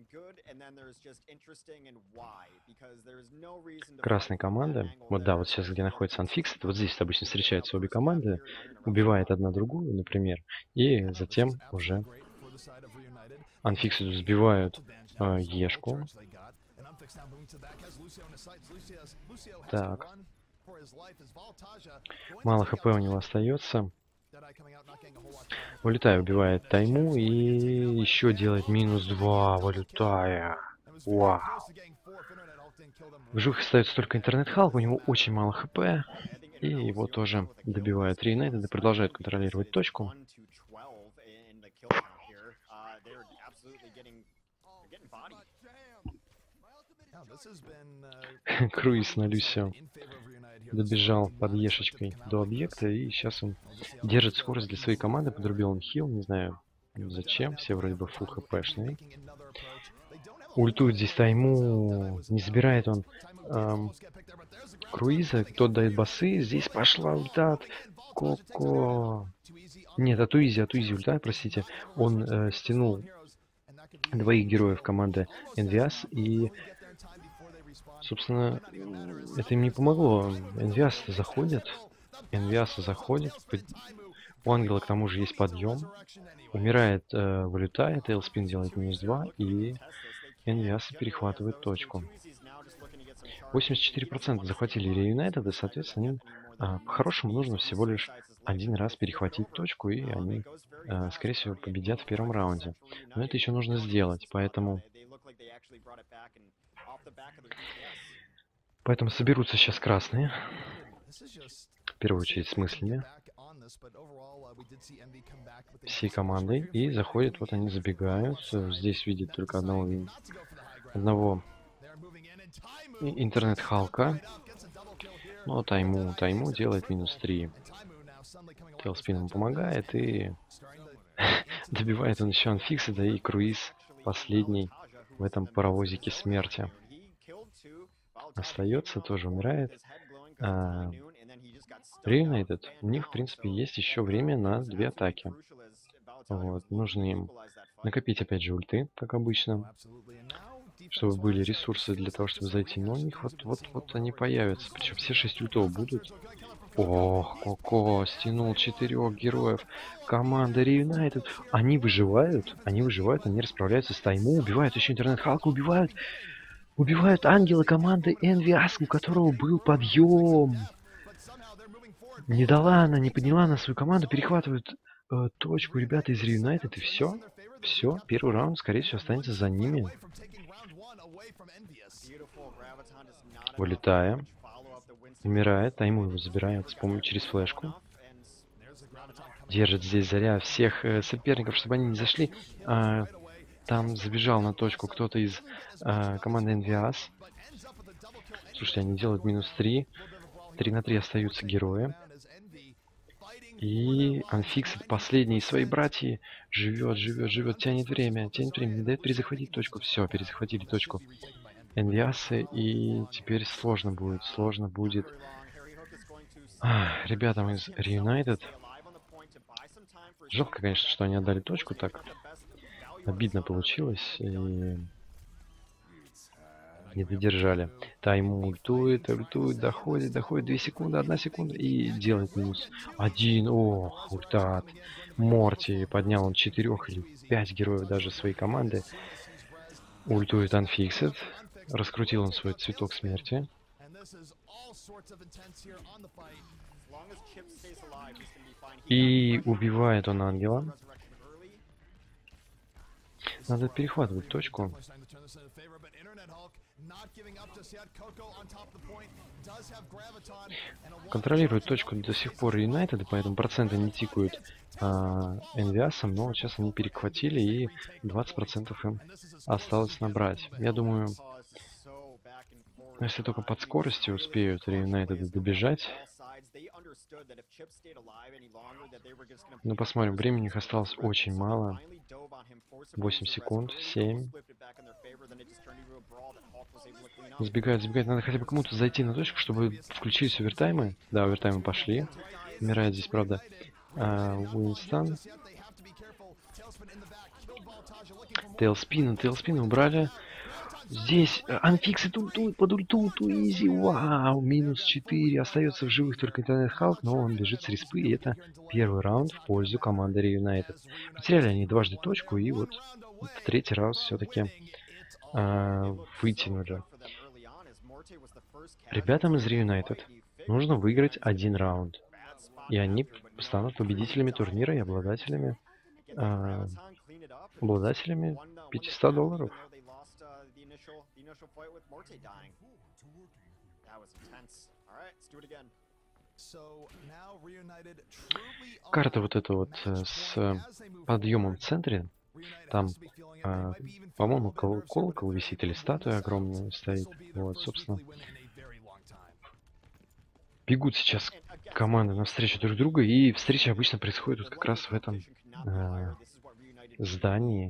красной команды. Вот да, вот сейчас где находится Unfixed, вот здесь обычно встречаются обе команды, убивает одна другую, например, и затем уже Unfixed сбивают Ешку. Так. Мало хп у него остается. Улетая убивает Тайму и еще делает -2, вылетая. Вау. В живых остается только интернет Халк, у него очень мало хп. И его тоже добивают Reunited и продолжают контролировать точку. Круиз на Люсио добежал под ешечкой до объекта, и сейчас он держит скорость для своей команды. Подрубил он хил, не знаю зачем, все вроде бы фул хпшные. Ультует здесь Тайму, не забирает он Круиза, тот дает басы, здесь пошла ульта от Коко. Нет, от Уизи ульта, простите. Он стянул двоих героев команды Envious, и, собственно, это им не помогло. Envious заходит, у Ангела к тому же есть подъем, умирает, вылетает, Тейлспин делает -2, и Envious перехватывает точку. 84% захватили Reunited, и, соответственно, им по-хорошему нужно всего лишь один раз перехватить точку, и они, скорее всего, победят в первом раунде. Но это еще нужно сделать, поэтому соберутся сейчас красные, в первую очередь с мыслями, всей командой, и заходят, вот они забегают, здесь видят только одного интернет Халка, но Тайму делает -3. Тейлспин ему помогает, и добивает он еще Анфикса, да и Круиз последний в этом паровозике смерти. Остается, тоже умирает. Reunited, у них, в принципе, есть еще время на 2 атаки. Вот, нужно им накопить, опять же, ульты, как обычно, чтобы были ресурсы для того, чтобы зайти. Но у них вот они появятся, причем все 6 ультов будут. Ох, Коко стянул 4 героев команды Reunited. Они выживают, они расправляются с Тайму, убивают еще интернет Халка, убивают ангела команды Envious, у которого был подъем. Не подняла на свою команду, перехватывают точку ребята из Reunited, и все, первый раунд, скорее всего, останется за ними. Вылетая, умирает, Тайму его забирает через флешку. Держит здесь Заря всех соперников, чтобы они не зашли. Там забежал на точку кто-то из команды Envious. Слушайте, они делают -3. 3 на 3 остаются герои. И Unfixed, последний из своих братьев, живет, тянет время, не дает перезахватить точку. Все, перезахватили точку Envious, и теперь сложно будет. Ребятам из Reunited. Жалко, конечно, что они отдали точку так. Обидно получилось, и не додержали. Тайму ультует, доходит, 2 секунды, 1 секунда, и делает -1. Ох, ульта от Морти. Поднял он 4 или 5 героев даже своей команды. Ультует Unfixed. Раскрутил он свой цветок смерти. И убивает он ангела. Надо перехватывать точку. Контролирует точку до сих пор Reunited, поэтому проценты не тикают Envious, но сейчас они перехватили, и 20% им осталось набрать. Я думаю, если только под скоростью успеют Reunited добежать. Ну, посмотрим, времени у них осталось очень мало. 8 секунд, 7. Сбегает, надо хотя бы кому-то зайти на точку, чтобы включились овертаймы. Да, овертаймы пошли. Умирает здесь, правда, Уинстон. Тейлспина убрали. Здесь Unfixed ультует под ульту, Туизи, вау, -4, остается в живых только интернет Халк, но он бежит с респы, и это первый раунд в пользу команды Reunited. Потеряли они дважды точку, и вот в 3-й раз все-таки вытянули. Ребятам из Reunited нужно выиграть один раунд, и они станут победителями турнира и обладателями $500. Карта вот эта вот с подъемом в центре, там, по-моему, колокол висит или статуя огромная стоит. Вот, собственно. Бегут сейчас команды навстречу друг другу, и встреча обычно происходит вот как раз в этом здании.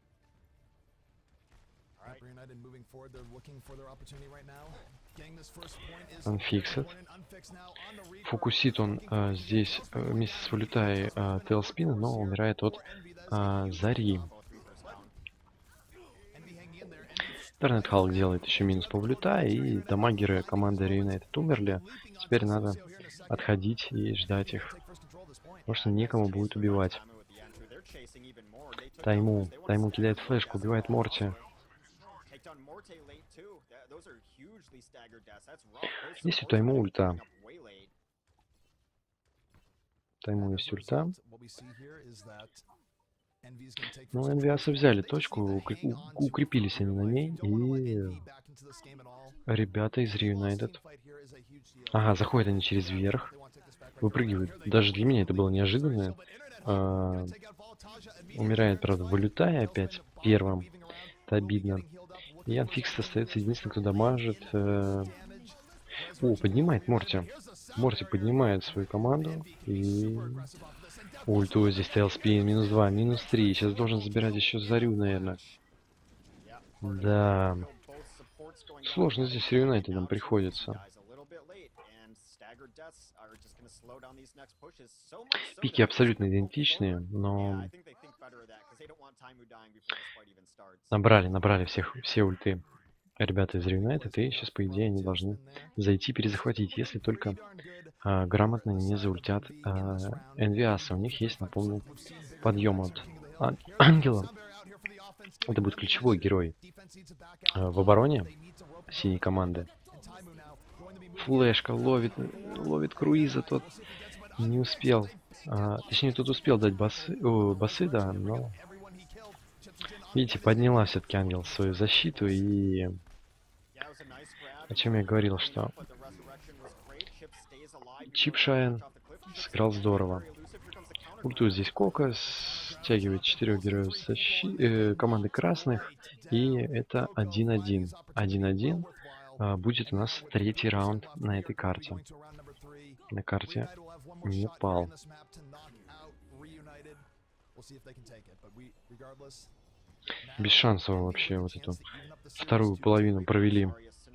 Unfixed. Фокусит он здесь вместе с Валютай Тейлспина, но умирает от Зари. Интернет Халк делает еще минус по Валютай, и дамагеры команды Reunited умерли. Теперь надо отходить и ждать их, потому что некому будет убивать. Тайму кидает флешку, убивает Морти. Есть у Тайму ульта. Тайму есть ульта. Ну, Энвиасы взяли точку, укрепились они на ней, и ребята из Reunited. Ага, заходят они через верх, выпрыгивают. Даже для меня это было неожиданно. Умирает, правда, Валютай опять первым. Это обидно. И Unfixed остается единственным, кто дамажит. Поднимает Морти. Морти поднимает свою команду. И ульту здесь Тейлспин. -2, -3. Сейчас должен забирать еще Зарю, наверное. Да. Сложно здесь Reunited приходится. Пики абсолютно идентичные, но набрали все ульты ребята из Reunited, и сейчас, по идее, они должны зайти перезахватить, если только грамотно не заультят Энвиаса. У них есть, напомню, подъем от Ангела. Это будет ключевой герой в обороне синей команды. Флешка ловит Круиза, тот не успел. Точнее, тот успел дать басы, да, но... Видите, подняла все-таки Ангел свою защиту, и... О чем я говорил, что... Чип Шайн сыграл здорово. Ультует здесь Кока, стягивает 4 героев команды красных, и это 1-1. 1-1. Будет у нас третий раунд на этой карте. На карте Непал. Без шансов вообще вот эту вторую половину провели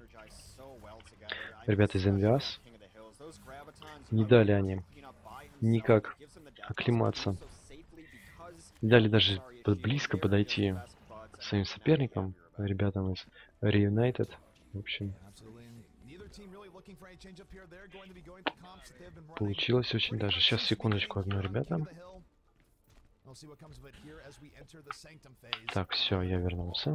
ребята из Envious. Не дали они никак оклематься. Не дали даже близко подойти к своим соперникам, ребятам из Reunited. В общем, получилось очень даже. Сейчас, секундочку, одну, ребята. Так, все, я вернулся.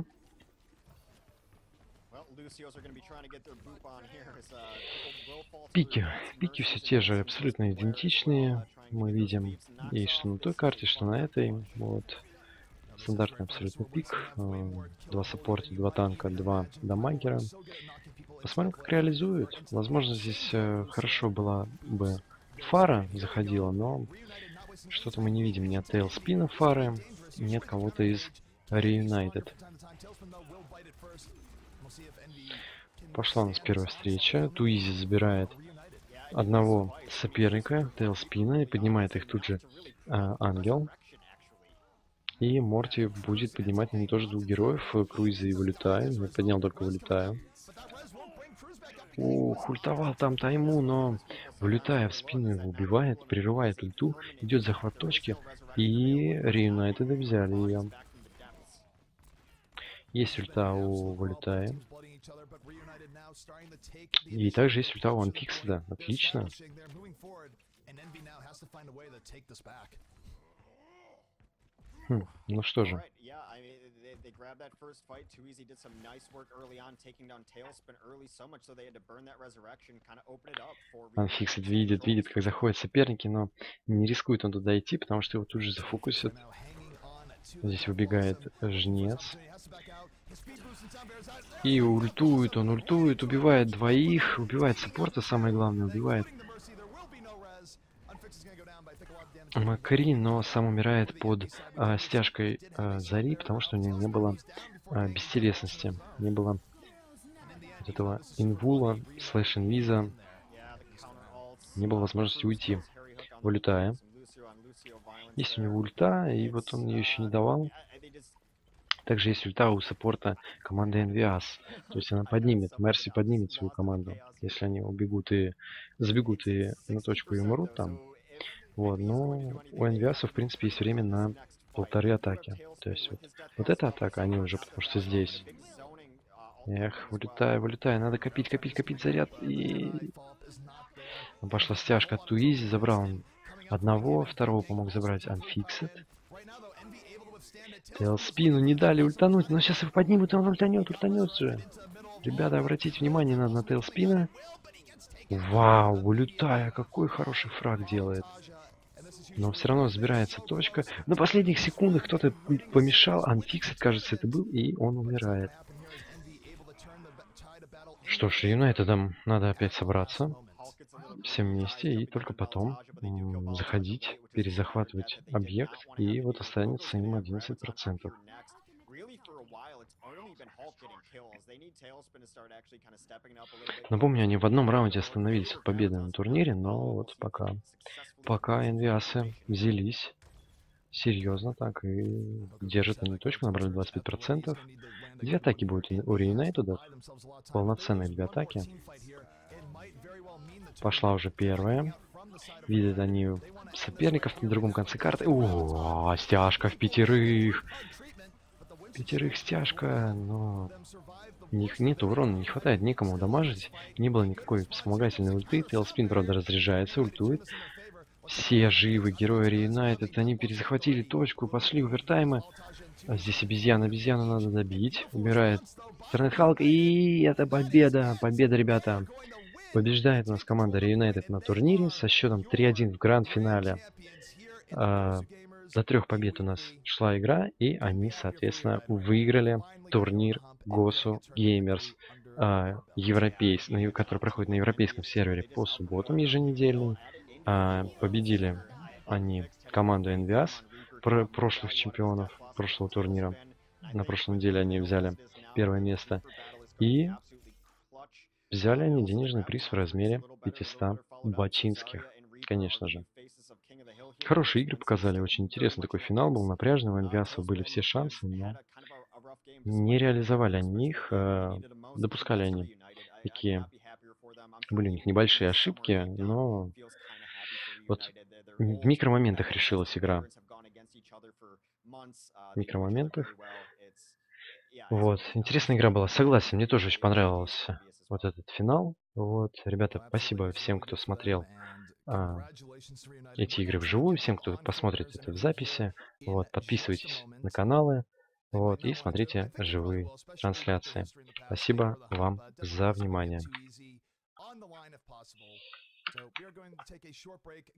Пики все те же, абсолютно идентичные. Мы видим и что на той карте, что на этой. Вот. Стандартный абсолютно пик. 2 саппорта, 2 танка, 2 дамагера. Посмотрим, как реализуют. Возможно, здесь хорошо была бы фара заходила, но что-то мы не видим ни от Тейлспина фары, ни от кого-то из Reunited. Пошла у нас первая встреча. Туизи забирает одного соперника, Тейлспина, и поднимает их тут же Ангел. И Морти будет поднимать на него тоже 2 героев, Круиза и Валютая. Я поднял только Валютая. Ультовал там Тайму, но Валютая в спину его убивает, прерывает ульту, идет захват точки, и Reunited взяли ее. Есть ульта у Валютая. И также есть ульта у Unfixed. Отлично. Ну что же, Alright, yeah, I mean, they grabbed that first fight. Too Easy did some nice work early on, taking down Tailspin early, so much so they had to burn that resurrection, kind of open it up for Reunite Unfixed to stand видит, tall. как заходят соперники, но не рискует он туда идти, потому что его тут же Team Fix are зафокусят. now hanging on to the Здесь pit wall. выбегает So looking for his Жнец. opportunity, has to back out. His speed boost in time bears out. И ультует он, ультует, убивает двоих, убивает саппорта, самое главное, убивает Including the Mercy, there will be no res. Unfix is gonna go down, but I think a lot of damage is Макри, но сам умирает под стяжкой Зари, потому что у него не было бестелесности, не было вот этого инвула, слэш-инвиза, Yeah, the counter ults. не было возможности уйти, вылетая. Есть у него ульта, и вот он ее еще не давал. Также есть ульта у саппорта команды NVS. То есть она поднимет, Мерси поднимет свою команду, если они убегут и забегут и на точку и умрут там. Вот, но у NVS, в принципе, есть время на полторы атаки. То есть вот эта атака, они уже, потому что здесь. Эх, вылетай, надо копить заряд. И пошла стяжка от Туизи, забрал он одного, второго помог забрать Unfixed. Тейлспину не дали ультануть, но сейчас его поднимут, и он ультанет же. Ребята, обратите внимание на Тейлспина. Вау, улетая, какой хороший фраг делает. Но все равно забирается точка. На последних секундах кто-то помешал, Unfixed, кажется, это был, и он умирает. Что ж, Юнайтедам надо опять собраться всем вместе и только потом заходить, перезахватывать объект, и вот останется им 11%. Напомню, они в одном раунде остановились от победы на турнире, но вот пока NVS взялись серьезно так и держат они точку, набрали 25%. Две атаки будет у Реюнайтеда, полноценные две атаки. Пошла уже первая. Видят они соперников на другом конце карты. О, стяжка в пятерых. Пятерых стяжка, но нет урона, не хватает никому дамажить. Не было никакой вспомогательной ульты. Тейлспин, правда, разряжается, ультует. Все живы, герои Реюнайтед. Они перезахватили точку, пошли овертаймы. А здесь обезьяну надо добить. Умирает Старнет Халк. И это победа. Победа, ребята. Побеждает у нас команда Реюнайтед на турнире со счетом 3-1 в гранд-финале. До 3 побед у нас шла игра, и они, соответственно, выиграли турнир Gosu Gamers, который проходит на европейском сервере по субботам еженедельным. Победили они команду NVS, прошлых чемпионов прошлого турнира. На прошлой неделе они взяли первое место. И взяли они денежный приз в размере 500 бачинских, конечно же. Хорошие игры показали, очень интересный такой финал был, напряжный, у NVS были все шансы, но не реализовали они их, допускали они такие, были у них небольшие ошибки, но вот в микромоментах решилась игра. В микромоментах. Вот, интересная игра была, согласен, мне тоже очень понравился вот этот финал. Вот, ребята, спасибо всем, кто смотрел эти игры вживую, всем, кто посмотрит это в записи. Вот, подписывайтесь на каналы, вот, и смотрите живые трансляции. Спасибо вам за внимание.